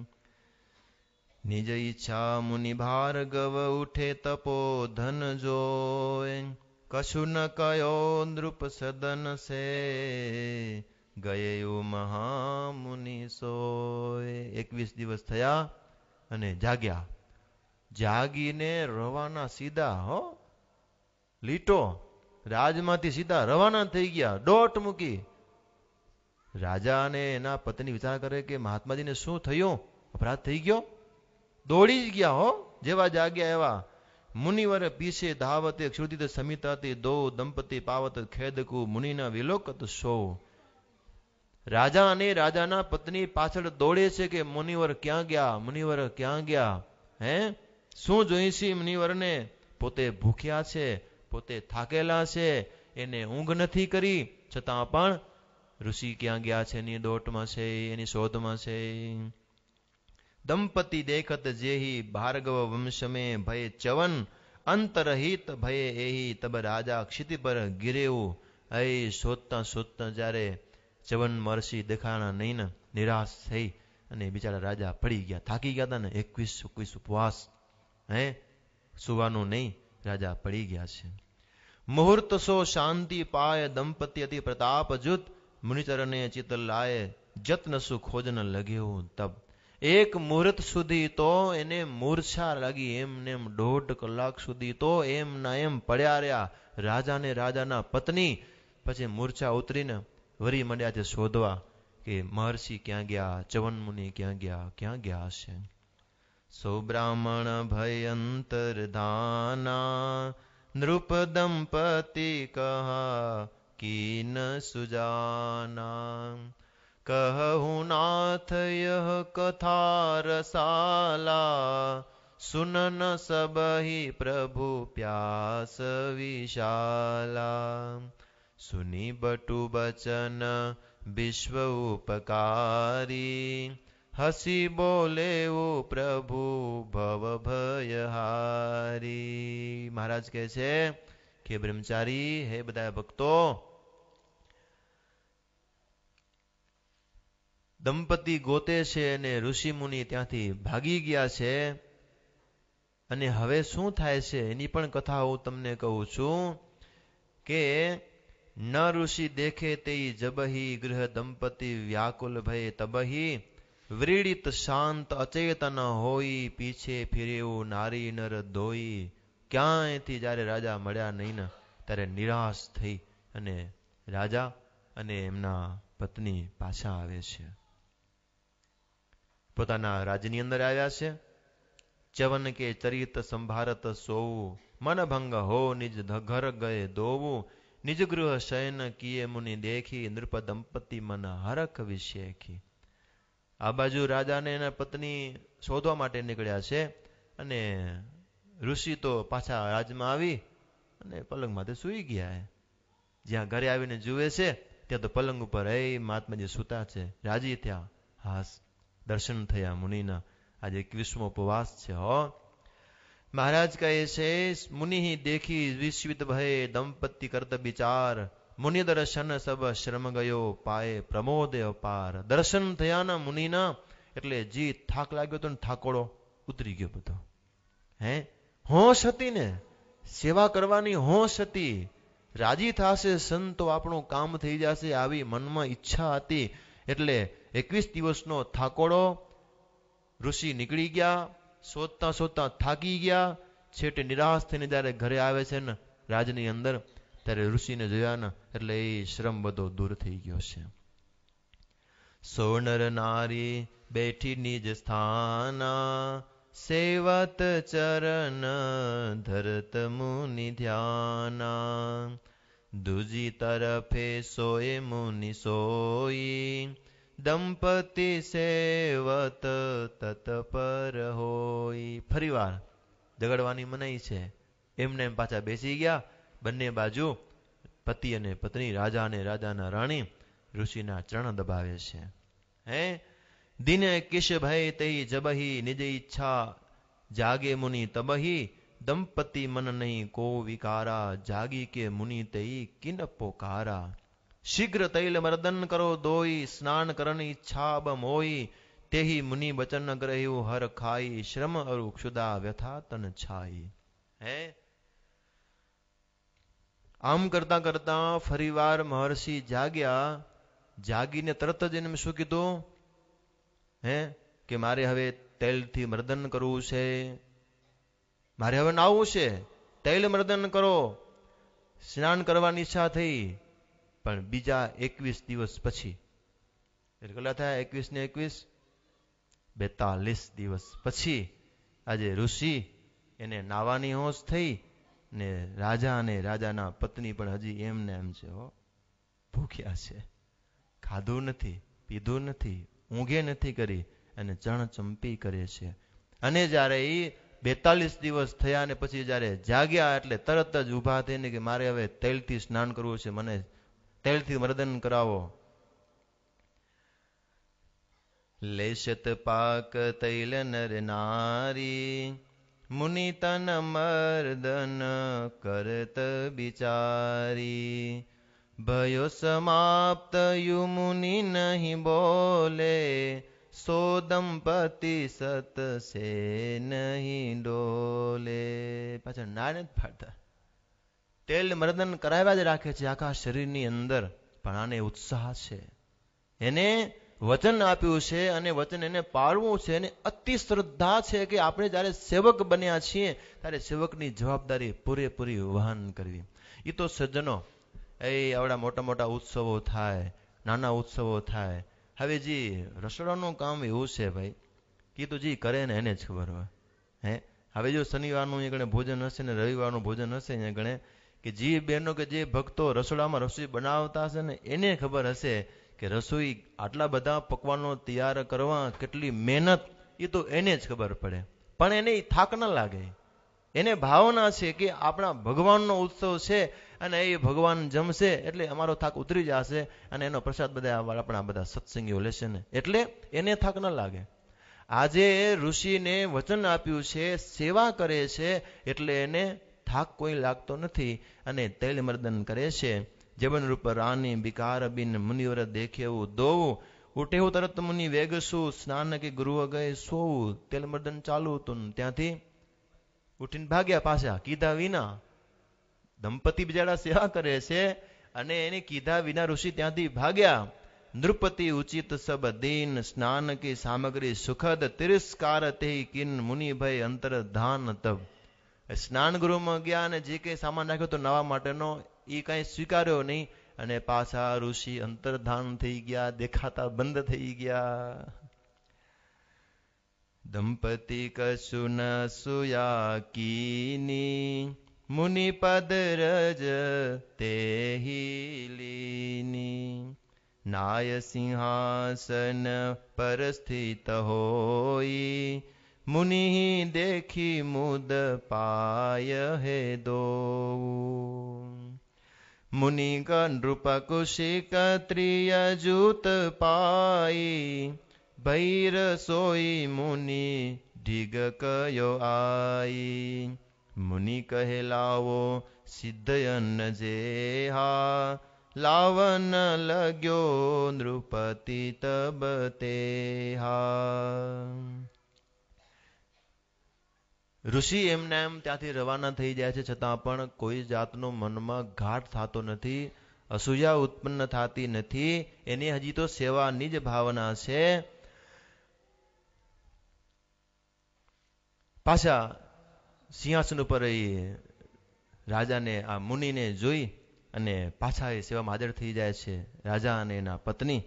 નિજ ઈચ્છા મુનિ ભાર્ગવ ઉઠે તપો ધન જોય કશું ન કયો નૃપ સદન સે ગયે મહામુનિ સોય. 21 દિવસ થયા અને જાગ્યા. જાગીને રવાના સીધા હો, લીટો રાજમાંથી સીધા રવાના થઈ ગયા. દોટ મૂકી. રાજા અને એના પત્ની વિચાર કરે કે મહાત્માજીને શું થયું, અપરાધ થઈ ગયો. દોડી જ ગયા હો, જેવા જાગ્યા એવા. મુનિવર પીછે ધાવતે ક્ષુદિત સમિતાતી દો દંપતિ પાવત ખેદકુ મુનિના વિલોકત સો. રાજા અને રાજાના પત્ની પાછળ દોડે છે કે મુનિવર ક્યાં ગયા, મુનિવર ક્યાં ગયા. હે, શું જોઈશી મુનિવરને? પોતે ભૂખ્યા છે, પોતે થાકેલા છે, એને ઊંઘ નથી કરી, છતાં પણ ઋષિ ક્યાં ગયા છે એની દોટમાં છે, એની શોધમાં છે. દંપતિ દેખત જેહી ભાર્ગવ વંશમે ભય ચ્યવન અંતરહિત ભય એહી તબ રાજા ક્ષિતિ પર ગિરેવું. એ શોધતા શોધતા જ્યારે ચ્યવન મહર્ષિ દેખાણા નહીં ને, નિરાશ થઈ અને બિચારા રાજા પડી ગયા. થાકી ગયા હતા ને, 21 ઉપવાસ, હે સુવાનું નહીં, રાજા પડી ગયા છે. મુહૂર્ત સો શાંતિ પાય દંપતિ અતિ પ્રતાપ જુત મુનિચરને ચિત લાય જતન સુ ખોજન લગ્યું તબ. એક મુહૂર્ત સુધી તો એને મૂર્છા લાગી. એમને એમ 1.5 કલાક સુધી તો એમ ના એમ પડ્યા રહ્યા રાજા ને રાજાના પત્ની. પછી મૂર્છા ઉતરીને વરી મંડ્યા છે શોધવા કે મહર્ષિ ક્યાં ગયા, ચ્યવન મુનિ ક્યાં ગયા, ક્યાં ગયા હશે. સૌ બ્રાહ્મણ ભયંતર ધાના નૃપ દંપતિ કહા कीन सुजाना. कहु नाथ यह कथा रसाला सुनन सबहि प्रभु प्यास विशाला. सुनी बटु बचन विश्व उपकारी हसी बोले वो प्रभु भव भयहारी. મહારાજ કહે છે કે બ્રહ્મચારી, હે બધા ભક્તો, દંપતિ ગોતે છે અને ઋષિ મુનિ ત્યાંથી ભાગી ગયા છે. અને હવે શું થાય છે એની પણ કથા હું તમને કહું છું કે ન ઋષિ દેખે તે જબહી ગૃહ દંપતિ વ્યાકુલ ભય તબહી વ્રીડિત શાંત અચેતન હોઈ પીછે ફિરેવું નારી નર ધોઈ. ક્યાંયથી જ્યારે રાજા મળ્યા નહીં ને ત્યારે નિરાશ થઈ અને રાજા અને એમના પત્ની પાછા આવે છે. પોતાના રાજની અંદર આવ્યા છે. ચ્યવન કે ચરિત સંભારત સોવું મન ભંગ હો નિજ ઘર ગયે દોવું નિજ ગૃહ શયન કિયે મુનિ દેખી નૃપ દંપતિ મન હરખ વિશેખી. આ બાજુ રાજાને એના પત્ની શોધવા માટે નીકળ્યા છે અને ઋષિ તો પાછા રાજમાં આવી અને પલંગમાંથી સૂઈ ગયા. જ્યાં ઘરે આવીને જુએ છે ત્યાં તો પલંગ ઉપર મહાત્માજી સૂતા છે. રાજી થયા. હાસ દર્શન થયા મુનિના. આજે 21મો ઉપવાસ છે. હો મહારાજ કહે છે મુનિ દેખી વિસ્મિત ભય દંપતિ કરત વિચાર મુનિ દર્શન સબ શ્રમ ગયો પાએ પ્રમોદે અપાર. દર્શન થયાના મુનિના એટલે જી થાક લાગ્યો તો ને થાકોડો ઉતરી ગયો બધો. હોશ હતી ને, સેવા કરવાની હોશ હતી. રાજી થશે સંતો આપણું કામ થઈ જશે આવી મનમાં ઈચ્છા હતી. એટલે 21 દિવસનો થાકોડો ઋષિ નીકળી ગયા. શોધતા શોધતા થાકી ગયા. છેટે નિરાશ થઈને જયારે ઘરે આવે છે ને રાજની અંદર, ત્યારે ઋષિને જોયા ને એટલે એ શ્રમ બધો દૂર થઈ ગયો છે. સોનર નારી બેઠી નિજ સ્થાના સેવત ચરણ ધરત મુનિ ધ્યાના દૂજી તરફે સોય મુનિ સોઈ દંપતિ સેવત તત્પર હોય. ફરીવાર ઝઘડવાની મનાઈ છે. એમને એમ પાછા બેસી ગયા. બંને બાજુ પતિ અને પત્ની, રાજા અને રાજાના રાણી ઋષિના ચરણ દબાવે છે. દિને કિશ ભય તઈ જબહી નિજ ઈચ્છા જાગે મુનિ તબહી દંપતિ મન નહીં કો વિકારા જાગી કે મુનિ તઈ કિન પોકારા. શીઘ્ર તૈલ મર્દન કરો દોઈ સ્નાન કરન ઈચ્છા બમ હોઈ તેહી મુનિ બચન ગ્રહ્યું હર ખાઈ શ્રમ અરુ ક્ષુદા વ્યથા તન છાઈ. આમ કરતા કરતા ફરીવાર મહર્ષિ જાગ્યા. જાગીને તરત જ એને શું કીધું? કે મારે હવે તેલથી મર્દન કરવું છે, મારે હવે નાવું છે, તેલ મર્દન કરો. સ્નાન કરવાની ઈચ્છા થઈ. પણ બીજા 21 દિવસ પછી, કેટલા થયા? 21 ને 21 42 દિવસ પછી આજે ઋષિ એને નાવાની હોશ થઈ ને રાજા અને રાજાના પત્ની પણ હજી એમને એમ છે. ભૂખ્યા છે, ખાધું નથી, પીધું નથી, ઊંઘે નથી કરી અને ચણ ચંપી કરે છે. અને જ્યારે એ 42 દિવસ થયા ને પછી જ્યારે જાગ્યા એટલે તરત જ ઊભા થઈને કે મારે હવે તેલથી સ્નાન કરવું છે, મને તેલથી મર્દન કરાવો. લેશત પાક તૈલ નર નારી મુનિ તન મર્દન કરત બિચારી ભયો સમાપ્ત યુ મુનિ નહીં બોલે સો દંપતિ સત સે નહીં ડોલે. પાછળ ના નથી પાડતા. તેલ મર્દન કરાવ્યા જ રાખે છે આખા શરીરની અંદર, પણ આને ઉત્સાહ છે. એને વચન આપ્યું છે અને વચન એને પાળવું છે. અને અતિ શ્રદ્ધા છે કે આપણે જ્યારે સેવક બન્યા છીએ ત્યારે સેવકની જવાબદારી પૂરેપૂરી વહન કરવી. એ તો સજ્જનો આવડા મોટા મોટા ઉત્સવો થાય, નાના ઉત્સવો થાય. હવે જી રસોડાનું કામ એવું છે ભાઈ કે તો જી કરે ને એને જ ખબર હોય. હવે જો શનિવારનું અહીંયા ગણે ભોજન હશે ને રવિવારનું ભોજન હશે અહીંયા ગણે કે જે બહેનો કે જે ભક્તો રસોડામાં રસોઈ બનાવતા હશે ને એને ખબર હશે કે રસોઈ આટલા બધા પકવાનો તૈયાર કરવા કેટલી મહેનત, એ તો એને જ ખબર પડે. પણ એને થાક ન લાગે. એને ભાવના છે કે આપણા ભગવાનનો ઉત્સવ છે અને એ ભગવાન જમશે એટલે અમારો થાક ઉતરી જશે અને એનો પ્રસાદ બધા આપણા બધા સત્સંગીઓ લેશે ને, એટલે એને થાક ન લાગે. આજે ઋષિને વચન આપ્યું છે, સેવા કરે છે એટલે એને થાક કોઈ લાગતો નથી અને તૈલ મર્દન કરે છે. જબન રૂપ રાની બિકાર બિન મુનિવર દેખેવું દોવું ઉઠેવું તરત મુનિ વેગશું સ્નાન કે ગૃહ ગયે સોવું. તેલ મર્દન ચાલુ હતું, ત્યાંથી ઉઠીને ભાગ્યા પાછા, કીધા વિના. દંપતિ બિચારા સેવા કરે છે અને એને કીધા વિના ઋષિ ત્યાંથી ભાગ્યા. નૃપતિ ઉચિત સબ દીન સ્નાન કી સામગ્રી સુખદ તિરસ્કાર તે કિન મુનિ ભય અંતર ધાન તબ. સ્નાન ગૃહમાં ગયા અને જે કઈ સામાન રાખ્યો તો નવા માટેનો એ કઈ સ્વીકાર્યો નહીં અને પાછા ઋષિ અંતર્ધાન થઈ ગયા, દેખાતા બંધ થઈ ગયા. દંપતિ કશું ન સુયા કીની મુનિ પદ રજ તેહી લીની નાય સિંહાસન પર સ્થિત હોઈ મુનિ દેખી મુદ પાય હે દો. મુનિ નૃપ કુશિક ત્રિય જૂત પાઈ ભૈર સોઈ મુનિ ઢીગ કયો આઈ મુનિ કહે લાવો સિદ્ધ અન્ન જેહા લાવન લગ્યો નૃપતિ તબ તેહા ઋષિ એમના એમ ત્યાંથી રવાના થઈ જાય છે છતાં પણ કોઈ જાતનો મનમાં ઘાટ થતો નથી અસૂયા ઉત્પન્ન થતી નથી એની હજી તો સેવાની જ ભાવના છે પાછા સિંહાસન ઉપર એ રાજાને આ મુનિને જોઈ અને પાછા એ સેવામાં હાજર થઈ જાય છે રાજા અને એના પત્ની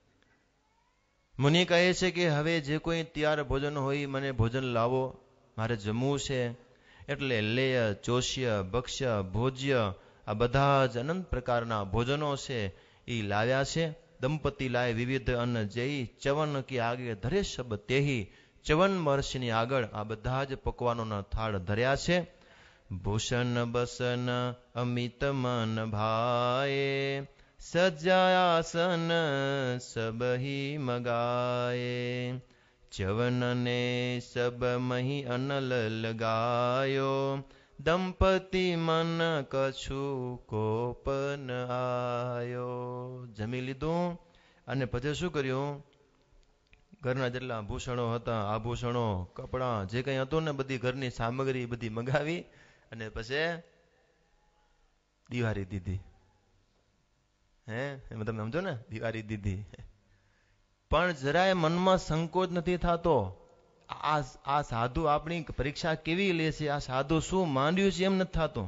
મુનિ કહે છે કે હવે જે કોઈ તૈયાર ભોજન હોય મને ભોજન લાવો મારે જમવું છે એટલે લેય ચોષ્ય ભક્ષ્ય ભોજ્ય આ બધા જ અનંત પ્રકારના ભોજનો છે એ લાવ્યા છે દંપતી લાય વિવિધ અન્ન જઈ ચવન કે આગે ધરે શબ તેહી ચવન મહર્ષિની આગળ આ બધા જ પકવાનોના થાળ ધર્યા છે ભૂષણ બસન અમિત મન ભાએ સજ્જાયાસન સબહી મગાએ ચવન ને સબ મહી અનલ લગાયો દંપતિ મન કછું કોપન આયો જમી લીધું અને પછી શું કર્યું ઘરના જેટલા આભૂષણો હતા આભૂષણો કપડાં જે કંઈ હતું ને બધી ઘરની સામગ્રી બધી મગાવી અને પછી દિવાળી દીધી એમાં તમે સમજો ને દિવાળી દીધી પણ જરાય મનમાં સંકોચ નથી થતો આ સાધુ આપણી પરીક્ષા કેવી લે છે આ સાધુ શું માંડ્યું છે એમ નથી થતું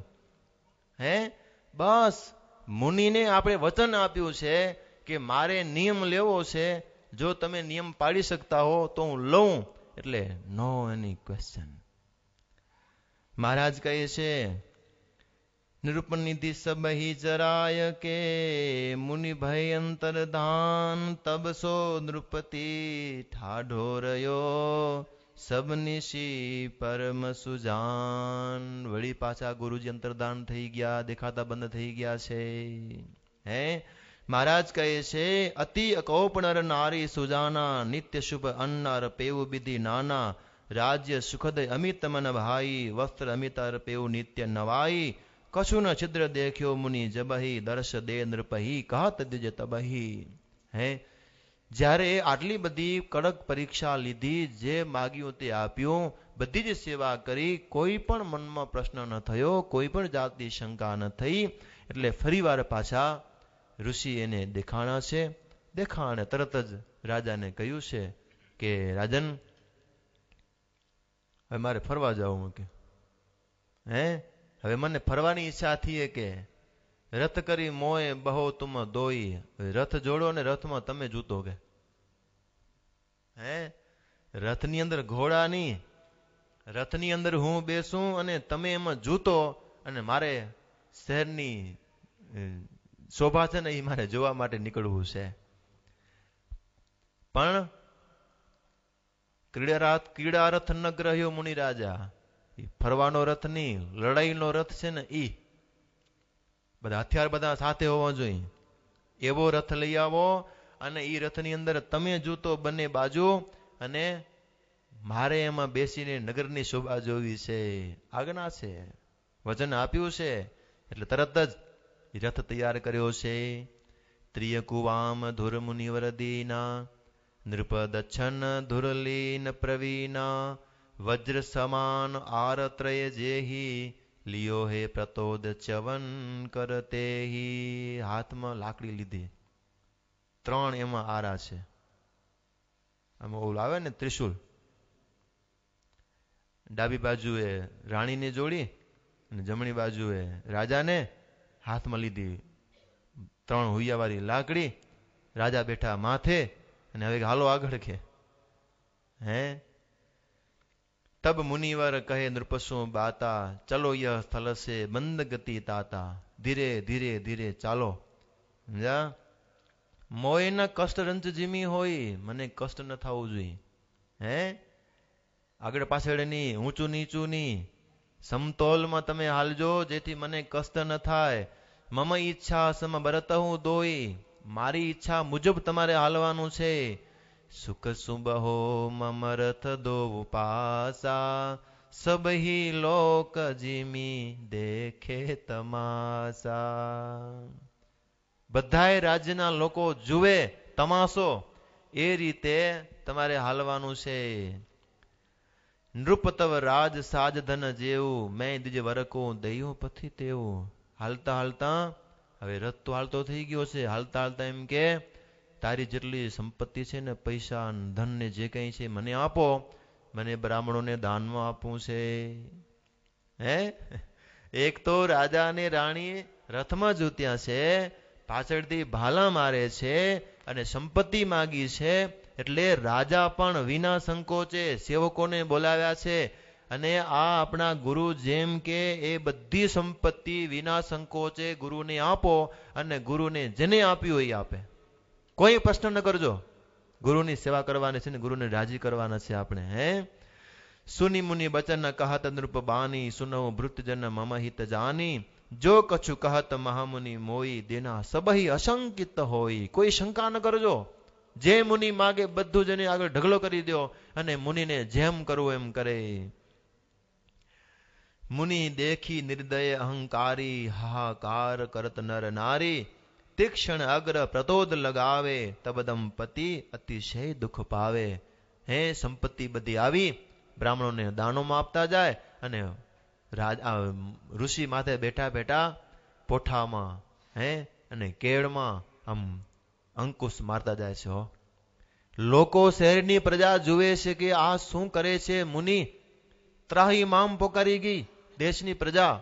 બસ મુનિને આપણે વચન આપ્યું છે કે મારે નિયમ લેવો છે જો તમે નિયમ પાડી શકતા હો તો હું લઉં એટલે નો એની ક્વેશ્ચન મહારાજ કહે છે નિરૂપનિધિ સબહી જરાય કે મુનિ ભય અંતરધાન તબ સો નૃપતિ ઠાઢો રહ્યો સબનિશી પરમ સુજાન વળી પાછા ગુરુજી અંતરધાન થઈ ગયા દેખાતા બંધ થઈ ગયા છે મહારાજ કહે છે અતિ અકૌપનર નારી સુજાના નિત્ય શુભ અન્નાર પેવું વિધિ નાના રાજ્ય સુખદ અમિત મન ભાઈ વસ્ત્ર અમિતાર પેવું નિત્ય નવાઈ કશું ન છિદ્ર દેખ્યો મુનિ જબહી દર્શ દે નૃપહી કહત દિજ તબહી જ્યારે આટલી બધી કડક પરીક્ષા લીધી જે માગ્યું તે આપ્યું બધી જ સેવા કરી કોઈ પણ મનમાં પ્રશ્ન ન થયો કોઈ પણ જાતની શંકા ન થઈ એટલે ફરીવાર પાછા ઋષિ એને દેખાણા છે દેખાણે તરત જ રાજાને કહ્યું છે કે રાજન હવે મારે ફરવા જવું કે હવે મને ફરવાની ઈચ્છા થઈ કે રથ કરી મોય બહો તુમ દોઈ રથ જોડો ને રથમાં તમે જૂતો કે રથની અંદર ઘોડા નહીં રથની અંદર હું બેસું અને તમે એમાં જૂતો અને મારે શહેરની શોભા છે ને એ મારે જોવા માટે નીકળવું છે પણ ક્રીડા રથ ન ગ્રહ્યો મુનિ રાજા ફરવાનો રથ નહીં લડાઈનો રથ છે ને ઈ બધા હથિયાર બધા સાથે હોવા જોઈએ એવો રથ લઈ આવો અને ઈ રથની અંદર તમે જૂતો બંને બાજુ અને મારે એમાં બેસીને નગરની શોભા જોવી છે આજ્ઞા છે વચન આપ્યું છે એટલે તરત જ રથ તૈયાર કર્યો છે ત્રિયકુવામ ધુર મુનિવર દીના નૃપદચ્છન ધુરલીન પ્રવીના વજ્ર સમાન આરત્રય જેહી લિયો હે પ્રતોદ ચવન કરતે હાથમાં લાકડી લીધી 3 એમાં આરા છે આમાં ઓલું આવે ને ત્રિશુલ ડાબી બાજુએ રાણીને જોડી અને જમણી બાજુએ રાજાને હાથમાં લીધી 3 હુૈયાવાળી લાકડી રાજા બેઠા માથે અને હવે હાલો આગળ કે તબ મુનિવર કહે નૃપસુ બાતા ચલો યહ સ્થલ સે મંદ ગતિ તાતા ધીરે ધીરે ધીરે ચાલો સમજા મોયના કષ્ટ રંજ જીમી હોય મને કષ્ટ ન થવું જોઈએ આગળ પાછળ ની ઊંચું નીચું ની સમતોલમાં તમે હાલજો જેથી મને કષ્ટ ન થાય મમ ઈચ્છા સમ બરતહું દોઈ, મારી ઈચ્છા મુજબ તમારે હાલવાનું છે. સુખ સુબહો મમ રથ દો પાસા, સબહી લોક જીમી દેખે તમાસા. બધાય રાજ્યના લોકો જુએ તમાશો, એ રીતે તમારે હાલવાનું છે. નૃપતવ રાજ સાજ ધન જેવું, મેં દીજ વરકું દયું પથી તેવું. હાલતા હાલતા, હવે રથ તો હાલતો થઈ ગયો છે, હાલતા હાલતા એમ કે તારી જેટલી સંપત્તિ છે ને, પૈસા ધન ને જે કઈ છે મને આપો, મને બ્રાહ્મણોને દાનમાં આપવું છે. હે, એક તો રાજા અને રાણી રથમાં જુત્યા છે, પાછળથી ભાલા મારે છે અને સંપત્તિ માગી છે. એટલે રાજા પણ વિના સંકોચે સેવકોને બોલાવ્યા છે, અને આ આપણા ગુરુ જેમ કે એ બધી સંપત્તિ વિના સંકોચે ગુરુને આપો, અને ગુરુને જેને આપ્યું હોય આપે. કોઈ પ્રશ્ન ન કરજો, ગુરુની સેવા કરવાની છે ને, ગુરુને રાજી કરવાના છે આપણે. હે, સુની મુનિ બચન કહત નૃપ બાની, સુનહુ ભૃતજન મમ હિત જાની. જો કछु કહત મહામુનિ મોઈ, દેના સબહી અશંકિત હોય. કોઈ શંકા ન કરજો, જે મુનિ માગે બધું જને આગળ ઢગલો કરી દો, અને મુનિને જેમ કરવું એમ કરે. મુનિ દેખી નિર્દય અહંકારી, હાહાકાર કરત નર નારી. તીક્ષણ અગ્ર પ્રતોદ લગાવે, તબ દંપતિ અતિશય દુઃખ પાવે. હે, સંપત્તિ બધી આવી, બ્રાહ્મણોને દાનોમાં આપતા જાય, અને ઋષિ માથે બેઠા બેઠા પોઠામાં, હે, અને કેળમાં આમ અંકુશ મારતા જાય છે. હો, લોકો શહેરની પ્રજા જુએ છે કે આ શું કરે છે મુનિ. ત્રાહી મામ પોકારી ગઈ દેશની પ્રજા.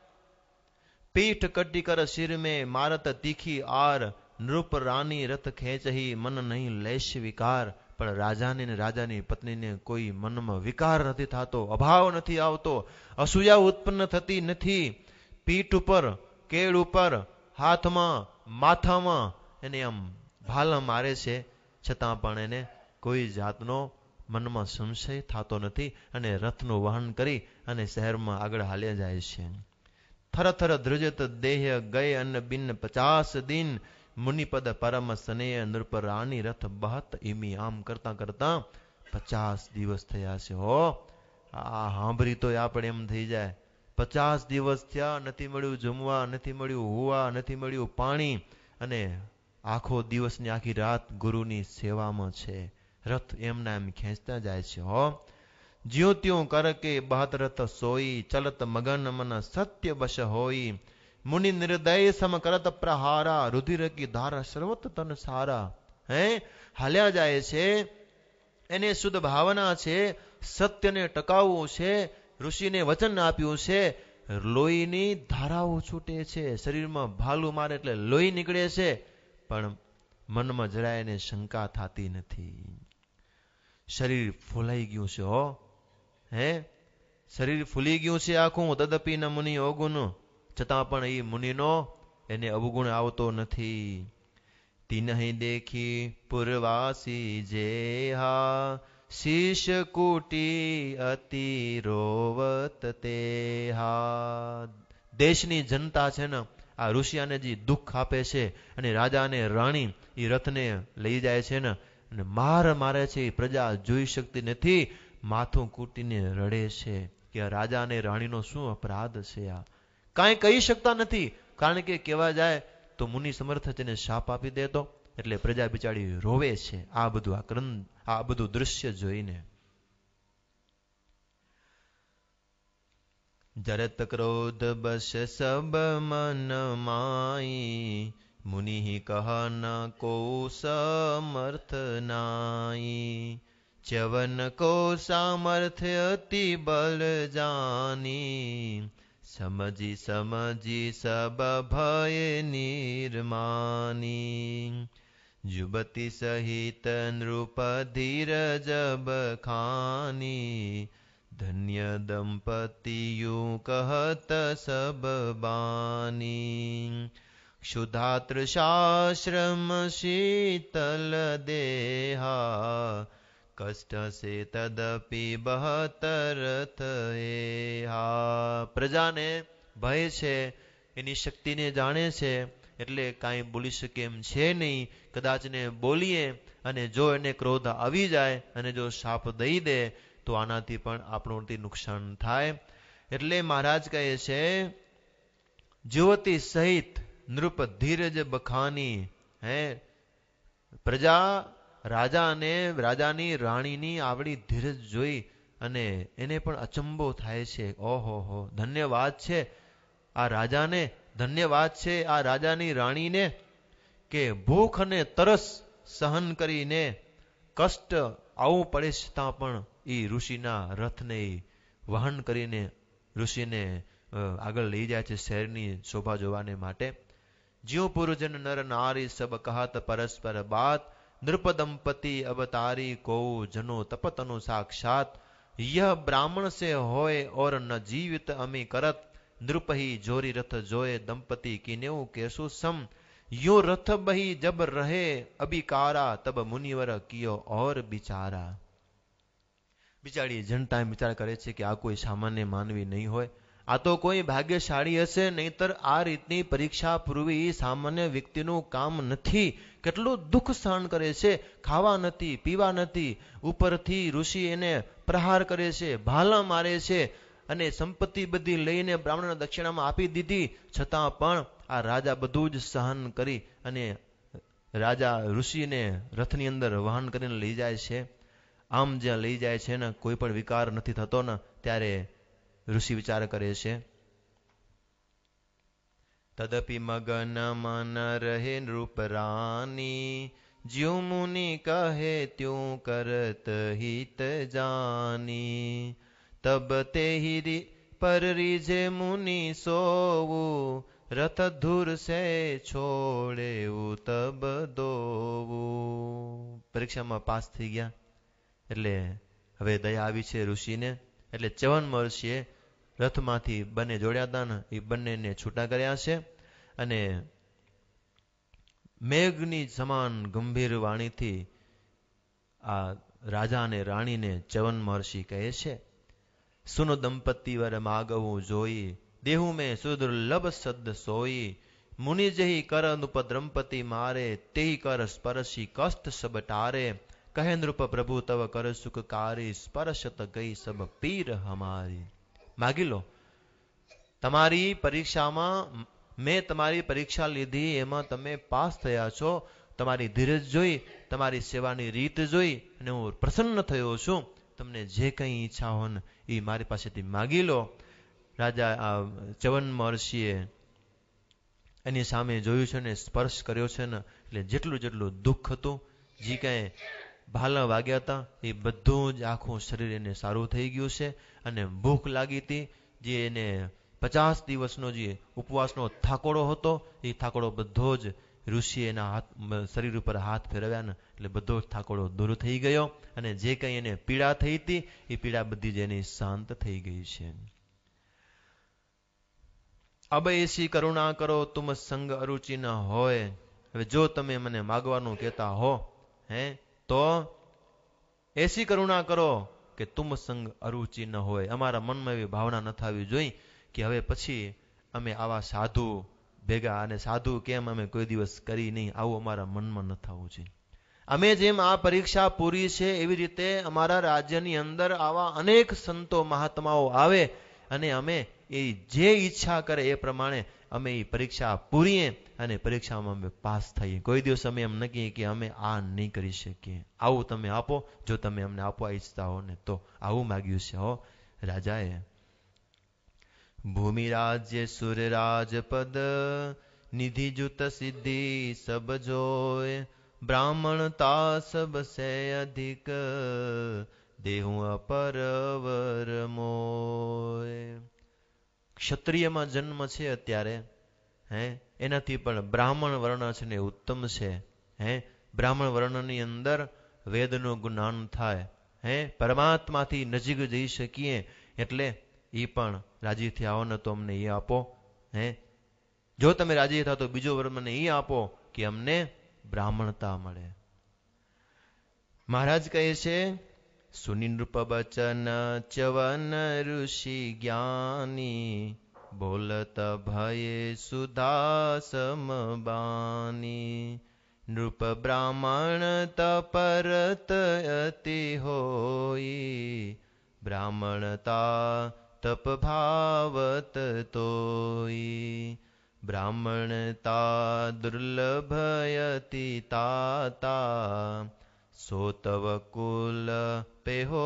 પીઠ કટી કર શિર में मारत तीखी आर, नृप रानी रथ खेचही मन નહીં લેશ વિકાર. પણ રાજાને ને રાજાની પત્નીને કોઈ મનમાં વિકાર નથી થતો, અભાવ નથી આવતો, અસૂયા ઉત્પન્ન થતી નથી. પીઠ ઉપર, કેળ ઉપર, હાથમાં, માથામાં એને આમ ભાલા મારે છે, છતાં પણ એને કોઈ જાતનો મનમાં સંશય થતો નથી, અને રથનું વહન કરી અને શહેરમાં આગળ હાલ્યા જાય છે. થર થર ધ્રુજત દેહ ગય અન્ન બિન 50 દિન, મુનિપદ પરમ સ્નેહ નૃપ રાણી રથ બહત ઇમી. આમ કરતા કરતા 50 દિવસ થયા છે. હો, આ સાંભળી તો આપણે એમ થઈ જાય, 50 દિવસ થયા, નથી મળ્યું જમવા, નથી મળ્યું હુવા, નથી મળ્યું પાણી, અને આખો દિવસની આખી રાત ગુરુની સેવામાં છે. રથ એમના એમ ખેંચતા જાય છે. હો, જ્યું ત્યું કર કે બહત રથ સોઈ, ચલત મગન મન સત્ય બશ હોઈ. મુનિ નિર્દય સમ કરત પ્રહારા, રુધિર કી ધારા સર્વત તન સારા. હે, હાલ્યા જાય છે, એને શુદ્ધ ભાવના છે, સત્યને ટકાવવું છે, ઋષિને વચન આપ્યું છે, લોહીની ધારાઓ છૂટે છે, શરીરમાં ભાલું મારે એટલે લોહી નીકળે છે, પણ મનમાં જરાય એને શંકા થતી નથી. શરીર ફૂલાઈ ગયું છે. હો, હે, શરીર ફૂલી ગયું છે આખું. તદપી ન મુનિ અવગુણ, છતાં પણ એ મુનિનો એને અવગુણ આવતો નથી. તિનહી દેખી પુરવાસી જેહા, શીશ કુટી અતિ રોવત તેહા. દેશની જનતા છે ને, આ ઋષિયાને જે દુઃખ આપે છે, અને રાજા અને રાણી એ રથને લઈ જાય છે ને, અને માર મારે છે, એ પ્રજા જોઈ શકતી નથી, માથું કૂટીને રડે છે કે આ રાજા અને રાણીનો શું અપરાધ છે. આ કાંઈ કહી શકતા નથી, કારણ કે કહેવા જાય તો મુનિ સમર્થ તેને શાપ આપી દેતો, એટલે પ્રજા બિચારી રોવે છે. આ બધું દૃશ્ય જોઈને. जरत क्रोध बस सब मन माई, मुनि कह न को समर्थ नाई। च्यवन को सामर्थ्य अति बल जानी, समझी समझी सब भय निर्मानी। जुबती सहित नृप धीरज बखानी, धन्य दंपतियों कहत सब बानी। क्षुधातृशाश्रम शीतल देहा, कष्ट से तदपि बहत रथ एहा। પ્રજાને ભય છે એની શક્તિને જાણે છે, એટલે કાંઈ બોલી શકે એમ છે નહીં. કદાચ ને બોલીએ અને જો એને ક્રોધ આવી જાય અને જો શાપ દઈ દે તો આનાથી પણ આપણું નુકસાન થાય. એટલે મહારાજ કહે છે, જ્યોતિ સહિત નૃપ ધીરજ બખાની. હે પ્રજા રાજાની રાણીની આવડી ધીરજ જોઈ અને એને પણ અચંબો થાય છે. ઓહો હો, ધન્યવાદ છે આ રાજાને, ધન્યવાદ છે આ રાજાની રાણીને કે ભૂખ અને તરસ સહન કરીને કષ્ટ આવું પડે છતાં પણ એ ઋષિના રથને વહન કરીને ઋષિને આગળ લઈ જાય છે શહેરની શોભા જોવાને માટે. જ્યો પુરુજન નર નારી સબ કહત પરસ્પર બાત, નૃપ દંપતિ અવતારી કો જનો તપતનો સાક્ષાત. यह ब्राह्मण से होय और न जीवित अमी करत, नृप ही जोरी रथ जोए दंपति किनेऊ केसु सम. यो रथ बही जब रहे अभिकारा, तब मुनिवर कियो और बिचारा. બિચારી જનતા વિચાર કરે છે કે આ કોઈ સામાન્ય માનવી નહીં હોય, આ તો કોઈ ભાગ્યશાળી હશે, નહીતર આ રીતની પરીક્ષા પૂરવી સામાન્ય વ્યક્તિનું કામ નથી. કેટલું દુઃખ સહન કરે છે, ખાવા નથી, પીવા નથી, ઉપરથી ઋષિ એને પ્રહાર કરે છે, ભાલા મારે છે અને સંપત્તિ બધી લઈને બ્રાહ્મણને દક્ષિણામાં આપી દીધી, છતાં પણ આ રાજા બધું જ સહન કરી અને રાજા ઋષિને રથની અંદર વહન કરીને લઈ જાય છે. આમ જ્યાં લઈ જાય છે ને કોઈ પણ વિકાર નથી થતો ને, ત્યારે ઋષિ વિચાર કરે છે, તદપિ મગન મન રહે નૃપ રાની, જ્યું મુનિ કહે ત્યું કરત હિત જાની. તબ તે પર રીજે મુનિ સોવું, રથ ધુર સે છોડેવું તબ દોવું. પરીક્ષામાં પાસ થઈ ગયા એટલે હવે દયા આવી છે ઋષિને, એટલે ચ્યવન મહર્ષિએ રથમાંથી બંને જોડ્યા હતા ને એ બંનેને છૂટા કર્યા છે અને મેઘની સમાન ગંભીર વાણીથી આ રાજા અને રાણીને ચ્યવન મહર્ષિ કહે છે, સુનો દંપતિ વર માગવું જોઈ, દેહું મેં સુદુર્લભ સદ સોઈ. મુનિ જહી કર ઉપદ્રંપતિ મારે, તેહી કર સ્પર્શી કષ્ટ સબ ટારે. કહે નૃપ પ્રભુ તવ કર સુખકારી, સ્પર્શત ગઈ સબ પીર હમારી. માગી લો, તમારી પરીક્ષામાં મેં તમારી પરીક્ષા લીધી, એમાં તમે પાસ થયા છો. તમારી ધીરજ જોઈ, તમારી સેવાની રીત જોઈ અને હું પ્રસન્ન થયો છું. તમને જે કંઈ ઈચ્છા હોય ને એ મારી પાસેથી માગી લો. રાજા ચ્યવન મહર્ષિએ એની સામે જોયું છે ને સ્પર્શ કર્યો છે ને, એટલે જેટલું જેટલું દુઃખ હતું, જે કાંઈ ભાલા વાગ્યા હતા, એ બધું જ આખું શરીર એને સારું થઈ ગયું છે. અને ભૂખ લાગી હતી, જે એને 50 દિવસનો જે ઉપવાસનો થાકોડો હતો, એ થાકોડો બધો જ ઋષિ એના શરીર ઉપર હાથ ફેરવ્યા ને એટલે બધો જ થાકોડો દૂર થઈ ગયો અને જે કંઈ એને પીડા થઈ હતી એ પીડા બધી જ એની શાંત થઈ ગઈ છે. અબ એસી કરુણા કરો તુમ સંગ અરુચિ ન હોય. હવે જો તમે મને માગવાનું કહેતા હો તો એસી કરુણા કરો કે તુમ સંગ અરુચિ ન હોય. અમારા મનમાં એવી ભાવના ન થવી જોઈએ કે હવે પછી અમે આવા સાધુ ભેગા, અને સાધુ કેમ અમે કોઈ દિવસ કરી નહીં, આવું અમારા મનમાં ન થવું જોઈએ. અમે જેમ આ પરીક્ષા પૂરી છે એવી રીતે અમારા રાજ્યની અંદર આવા અનેક સંતો મહાત્માઓ આવે અને અમે એ જે ઈચ્છા કરે એ પ્રમાણે અમે એ પરીક્ષા પૂરીએ અને પરીક્ષામાં અમે પાસ થઈએ. કોઈ દિવસ અમે એમ ન કહીએ કે અમે આ નહીં કરી શકીએ, આવું તમે આપો. જો તમે અમને આપવા ઈચ્છતા હો ને તો આવું માગ્યું છે હો રાજાએ. ભૂમિ રાજ્ય સુર રાજપદ, નિધિ જુત સિદ્ધિ સબ જોય. બ્રાહ્મણતા સબ સે અધિક, દેહું અપરવર મોય. ક્ષત્રિયમાં જન્મ છે અત્યારે, એનાથી પણ બ્રાહ્મણ વર્ણ છે ને ઉત્તમ છે. બ્રાહ્મણ વર્ણની અંદર વેદનું જ્ઞાન થાય, પરમાત્માથી નજીક જઈ શકીએ. એટલે એ પણ રાજી થયા હો ને તો અમને એ આપો. જો તમે રાજી થયા તો બીજો વર મને એ આપો કે અમને બ્રાહ્મણતા મળે. મહારાજ કહે છે, સુની નૃપ બચન ચ્યવન ઋષિ જ્ઞાની, બોલત ભયે સુધા સમબાની, નૃપ બ્રાહ્મણ તપરત અતિ હોઈ, બ્રાહ્મણતા તપ ભાવત તોઈ, બ્રાહ્મણતા દુર્લભયતિ તાતા, સોતવ કુલ પેહો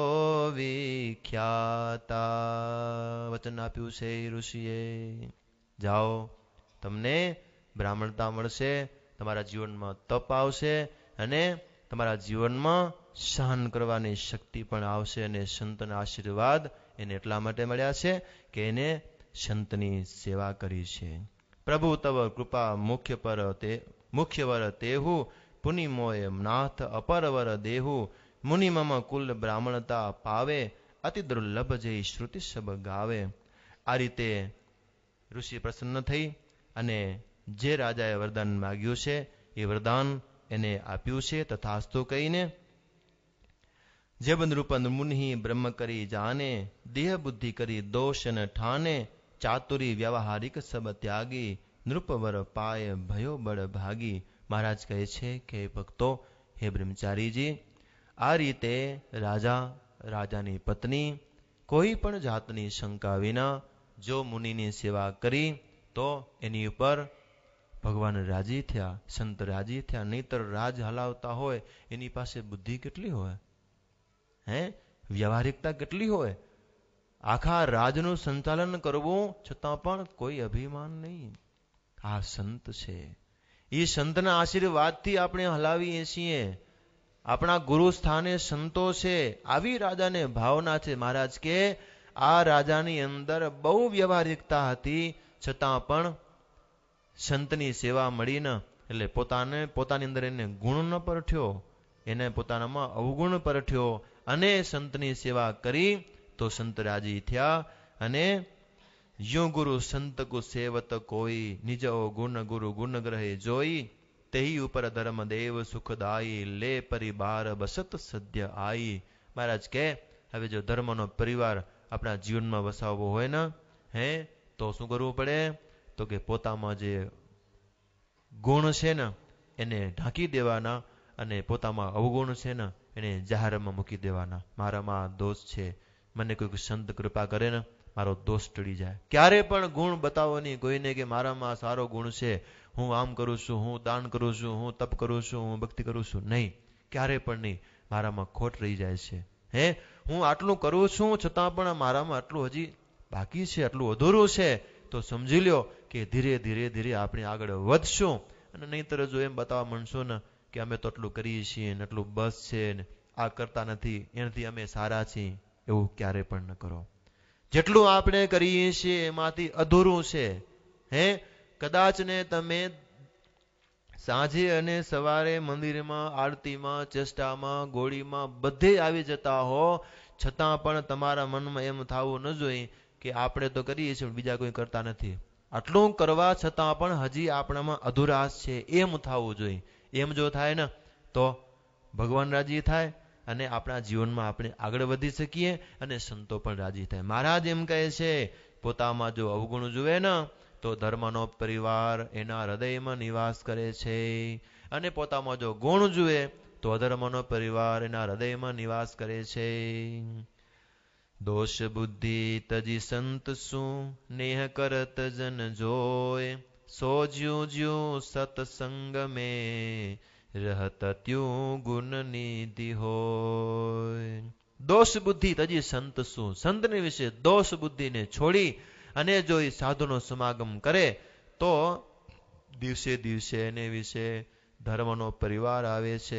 વિખ્યાતા. વચન આપ્યું છે ઋષિએ, જાઓ તમને બ્રાહ્મણતા મળશે, તમારા જીવનમાં તપ આવશે અને તમારા જીવનમાં સહન કરવાની શક્તિ પણ આવશે. અને સંતના આશીર્વાદ એને એટલા માટે મળ્યા છે કે એને સંતની સેવા કરી છે. પ્રભુ તવ કૃપા મુખ્ય વર તેહુ, પુનિમોય નાથ અપરવર દેહુ, મુનિ મમ કુલ બ્રાહ્મણતા પાવે, અતિ દુર્લભ જય શ્રુતિ સબ ગાવે. આ રીતે ઋષિ પ્રસન્ન થઈ અને જે રાજાએ વરદાન માગ્યું છે એ વરદાન એને આપ્યું છે. તથાસ્તુ કહીને જબનરૂપ મુનિ બ્રહ્મ કરી જાને, દેહ બુદ્ધિ કરી દોષ ન ઠાને, ચાતુરી વ્યવહારિક સબ ત્યાગી, નૃપવર પાય ભયો બળ ભાગી. મહારાજ કહે છે કે ભક્તો, હે બ્રહ્મચારીજી, આ રીતે રાજાની પત્ની કોઈ પણ જાતની શંકા વિના જો મુનિની સેવા કરી તો એની ઉપર ભગવાન રાજી થયા, સંત રાજી થયા. નહીતર રાજ હલાવતા હોય એની પાસે બુદ્ધિ કેટલી હોય, વ્યવહારિકતા કેટલી હોય, આખા રાજનું સંચાલન કરવું છતાં પણ કોઈ અભિમાન નહીં. આ સંત છે, એ સંતના આશીર્વાદથી આપણે હલાવીએ છીએ. આપણા ગુરુ સ્થાને સંતો છે, આવી રાજાને ભાવના છે. મહારાજ કે આ રાજાની અંદર બહુ વ્યવહારિકતા હતી, છતાં પણ સંતની સેવા મળી ન એટલે પોતાની અંદર એને ગુણ ન પરઠ્યો, એને પોતાનામાં અવગુણ પરઠ્યો અને સંતની સેવા કરી તો સંત રાજી થયા. અને યો ગુરુ સંત કુ સેવત કોઈ, નિજ ગુણ ગુરુ ગુણ ગ્રહે જોઈ, તેહી ઉપર ધર્મ દેવ સુખદાયી, લે પરિવાર બસત સદ્ય આઈ. મહારાજ કે હવે જો ધર્મનો પરિવાર આપણા જીવનમાં વસાવવો હોય ને તો શું કરવું પડે? તો કે પોતામાં જે ગુણ છે ને એને ઢાંકી દેવાના અને પોતામાં અવગુણ છે ને એને જાહેરમાં મૂકી દેવાના. મારામાં દોષ છે, મને કોઈ સંત કૃપા કરે ને મારો દોષ ટળી જાય. ક્યારે પણ ગુણ બતાવો નહીં કોઈને કે મારામાં સારો ગુણ છે, હું આમ કરું છું, હું દાન કરું છું, હું તપ કરું છું, હું ભક્તિ કરું છું. નહીં, ક્યારે પણ નહીં. મારામાં ખોટ રહી જાય છે. હું આટલું કરું છું છતાં પણ મારામાં આટલું હજી બાકી છે, આટલું અધૂરું છે. તો સમજી લ્યો કે ધીરે ધીરે ધીરે આપણે આગળ વધશું. અને નહીંતર જો એમ બતાવવા માંડશો ને કે અમે તો આટલું કરીએ છીએ ને આટલું બસ છે ને આ કરતા નથી, એનાથી અમે સારા છીએ, એવું ક્યારે પણ ન કરો. જેટલું આપણે કરીએ છીએ એમાંથી અધૂરું છે. કદાચ ને તમે સાંજે અને સવારે મંદિરમાં, આરતીમાં, ચેષ્ટામાં, ગોળીમાં બધે આવી જતા હો, છતાં પણ તમારા મનમાં એમ થવું ન જોઈએ કે આપણે તો કરીએ છીએ બીજા કોઈ કરતા નથી. આટલું કરવા છતાં પણ હજી આપણામાં અધુરાશ છે એમ થવું જોઈએ. એમ જો થાય ને તો ભગવાન રાજી થાય અને આપણા જીવનમાં આપણે આગળ વધી શકીએ અને સંતો પણ રાજી થાય. મહારાજ એમ કહે છે પોતામાં જો અવગુણ જુએ ને તો ધર્મનો પરિવાર એના હૃદયમાં નિવાસ કરે છે, અને પોતામાં જો ગુણ જુએ તો અધર્મનો પરિવાર એના હૃદયમાં નિવાસ કરે છે. દોષ બુદ્ધિ તજી સંત શું, નેહ કરત જન જોય, સો જ્યું જ્યું સતસંગ में रहत ત્યું ગુણ નિધિ હોય. દોષ બુદ્ધિ તજી સંત શું, સંતને વિશે દોષ બુદ્ધિને છોડી અને જો એ સાધુનો સમાગમ કરે તો દિવસે દિવસે એને વિશે ધર્મનો પરિવાર આવે છે.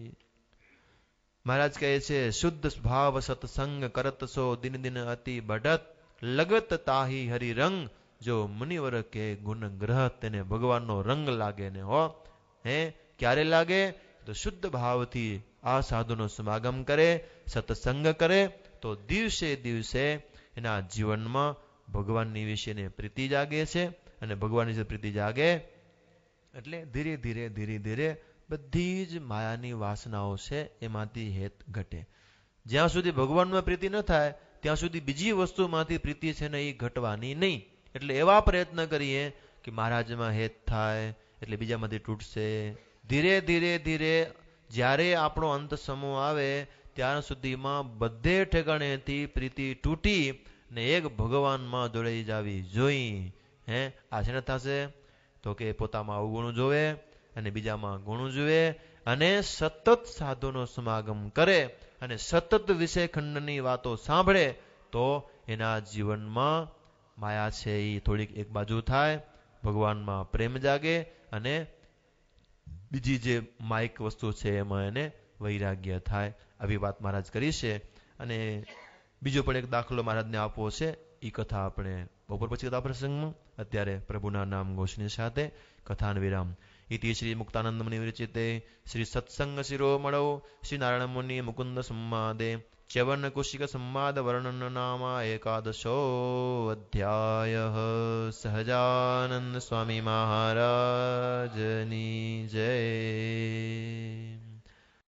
મહારાજ કહે છે શુદ્ધ ભાવ સત્સંગ કરત સો દિન દિન અતિ બઢત, લગત તાહી હરિરંગ, જો મુનિવર કે ગુણ ગ્રહ, તેને ભગવાનનો રંગ લાગે ને હો. ક્યારે લાગે? તો શુદ્ધ ભાવથી આ સાધુનો સમાગમ કરે, સત્સંગ કરે તો દિવસે દિવસે એના જીવનમાં ભગવાનની વિશેની પ્રીતિ જાગે છે. અને ભગવાન વિશે પ્રીતિ જાગે એટલે ધીરે ધીરે ધીરે ધીરે બધી જ માયાની વાસનાઓ છે એમાંથી હેત ઘટે. જ્યાં સુધી ભગવાનમાં પ્રીતિ ન થાય ત્યાં સુધી બીજી વસ્તુમાંથી પ્રીતિ છે ને એ ઘટવાની નહીં. એટલે એવા પ્રયત્ન કરીએ કે મહારાજમાં હેત થાય એટલે બીજામાંથી તૂટશે. ધીરે ધીરે ધીરે જ્યારે આપણો અંત સમૂહ આવે ત્યાં સુધીમાં બધે ઠેકાણેથી પ્રીતિ તૂટી ને એક ભગવાનમાં જોડાઈ જાવી જોઈ. આ છે ને થશે તો કે પોતામાં અવગુણ જોવે અને બીજામાં ગુણ જુએ અને સતત સાધુનો સમાગમ કરે અને સતત વિષય ખંડની વાતો સાંભળે તો એના જીવનમાં માયા છે એ થોડીક એક બાજુ થાય, ભગવાનમાં પ્રેમ જાગે અને બીજી જે માયક વસ્તુ છે એમાં એને વૈરાગ્ય થાય. આવી વાત મહારાજ કરી છે. અને બીજો પણ એક દાખલો મહારાજને આપવો છે. એ કથા આપણે બપોર પછી કથા પ્રસંગમાં, અત્યારે પ્રભુના નામ ઘોષની સાથે કથાન વિરામ. ઇતિ શ્રી મુક્તાનંદ મુનિ વિરચિતે શ્રી સત્સંગ શિરોમણો શ્રી નારાયણ મુનિ મુકુંદ સંવાદે ચ્યવન કુશિક સંવાદ વર્ણન નામા એકાદશો અધ્યાય. સહજાનંદ સ્વામી મહારાજની જય.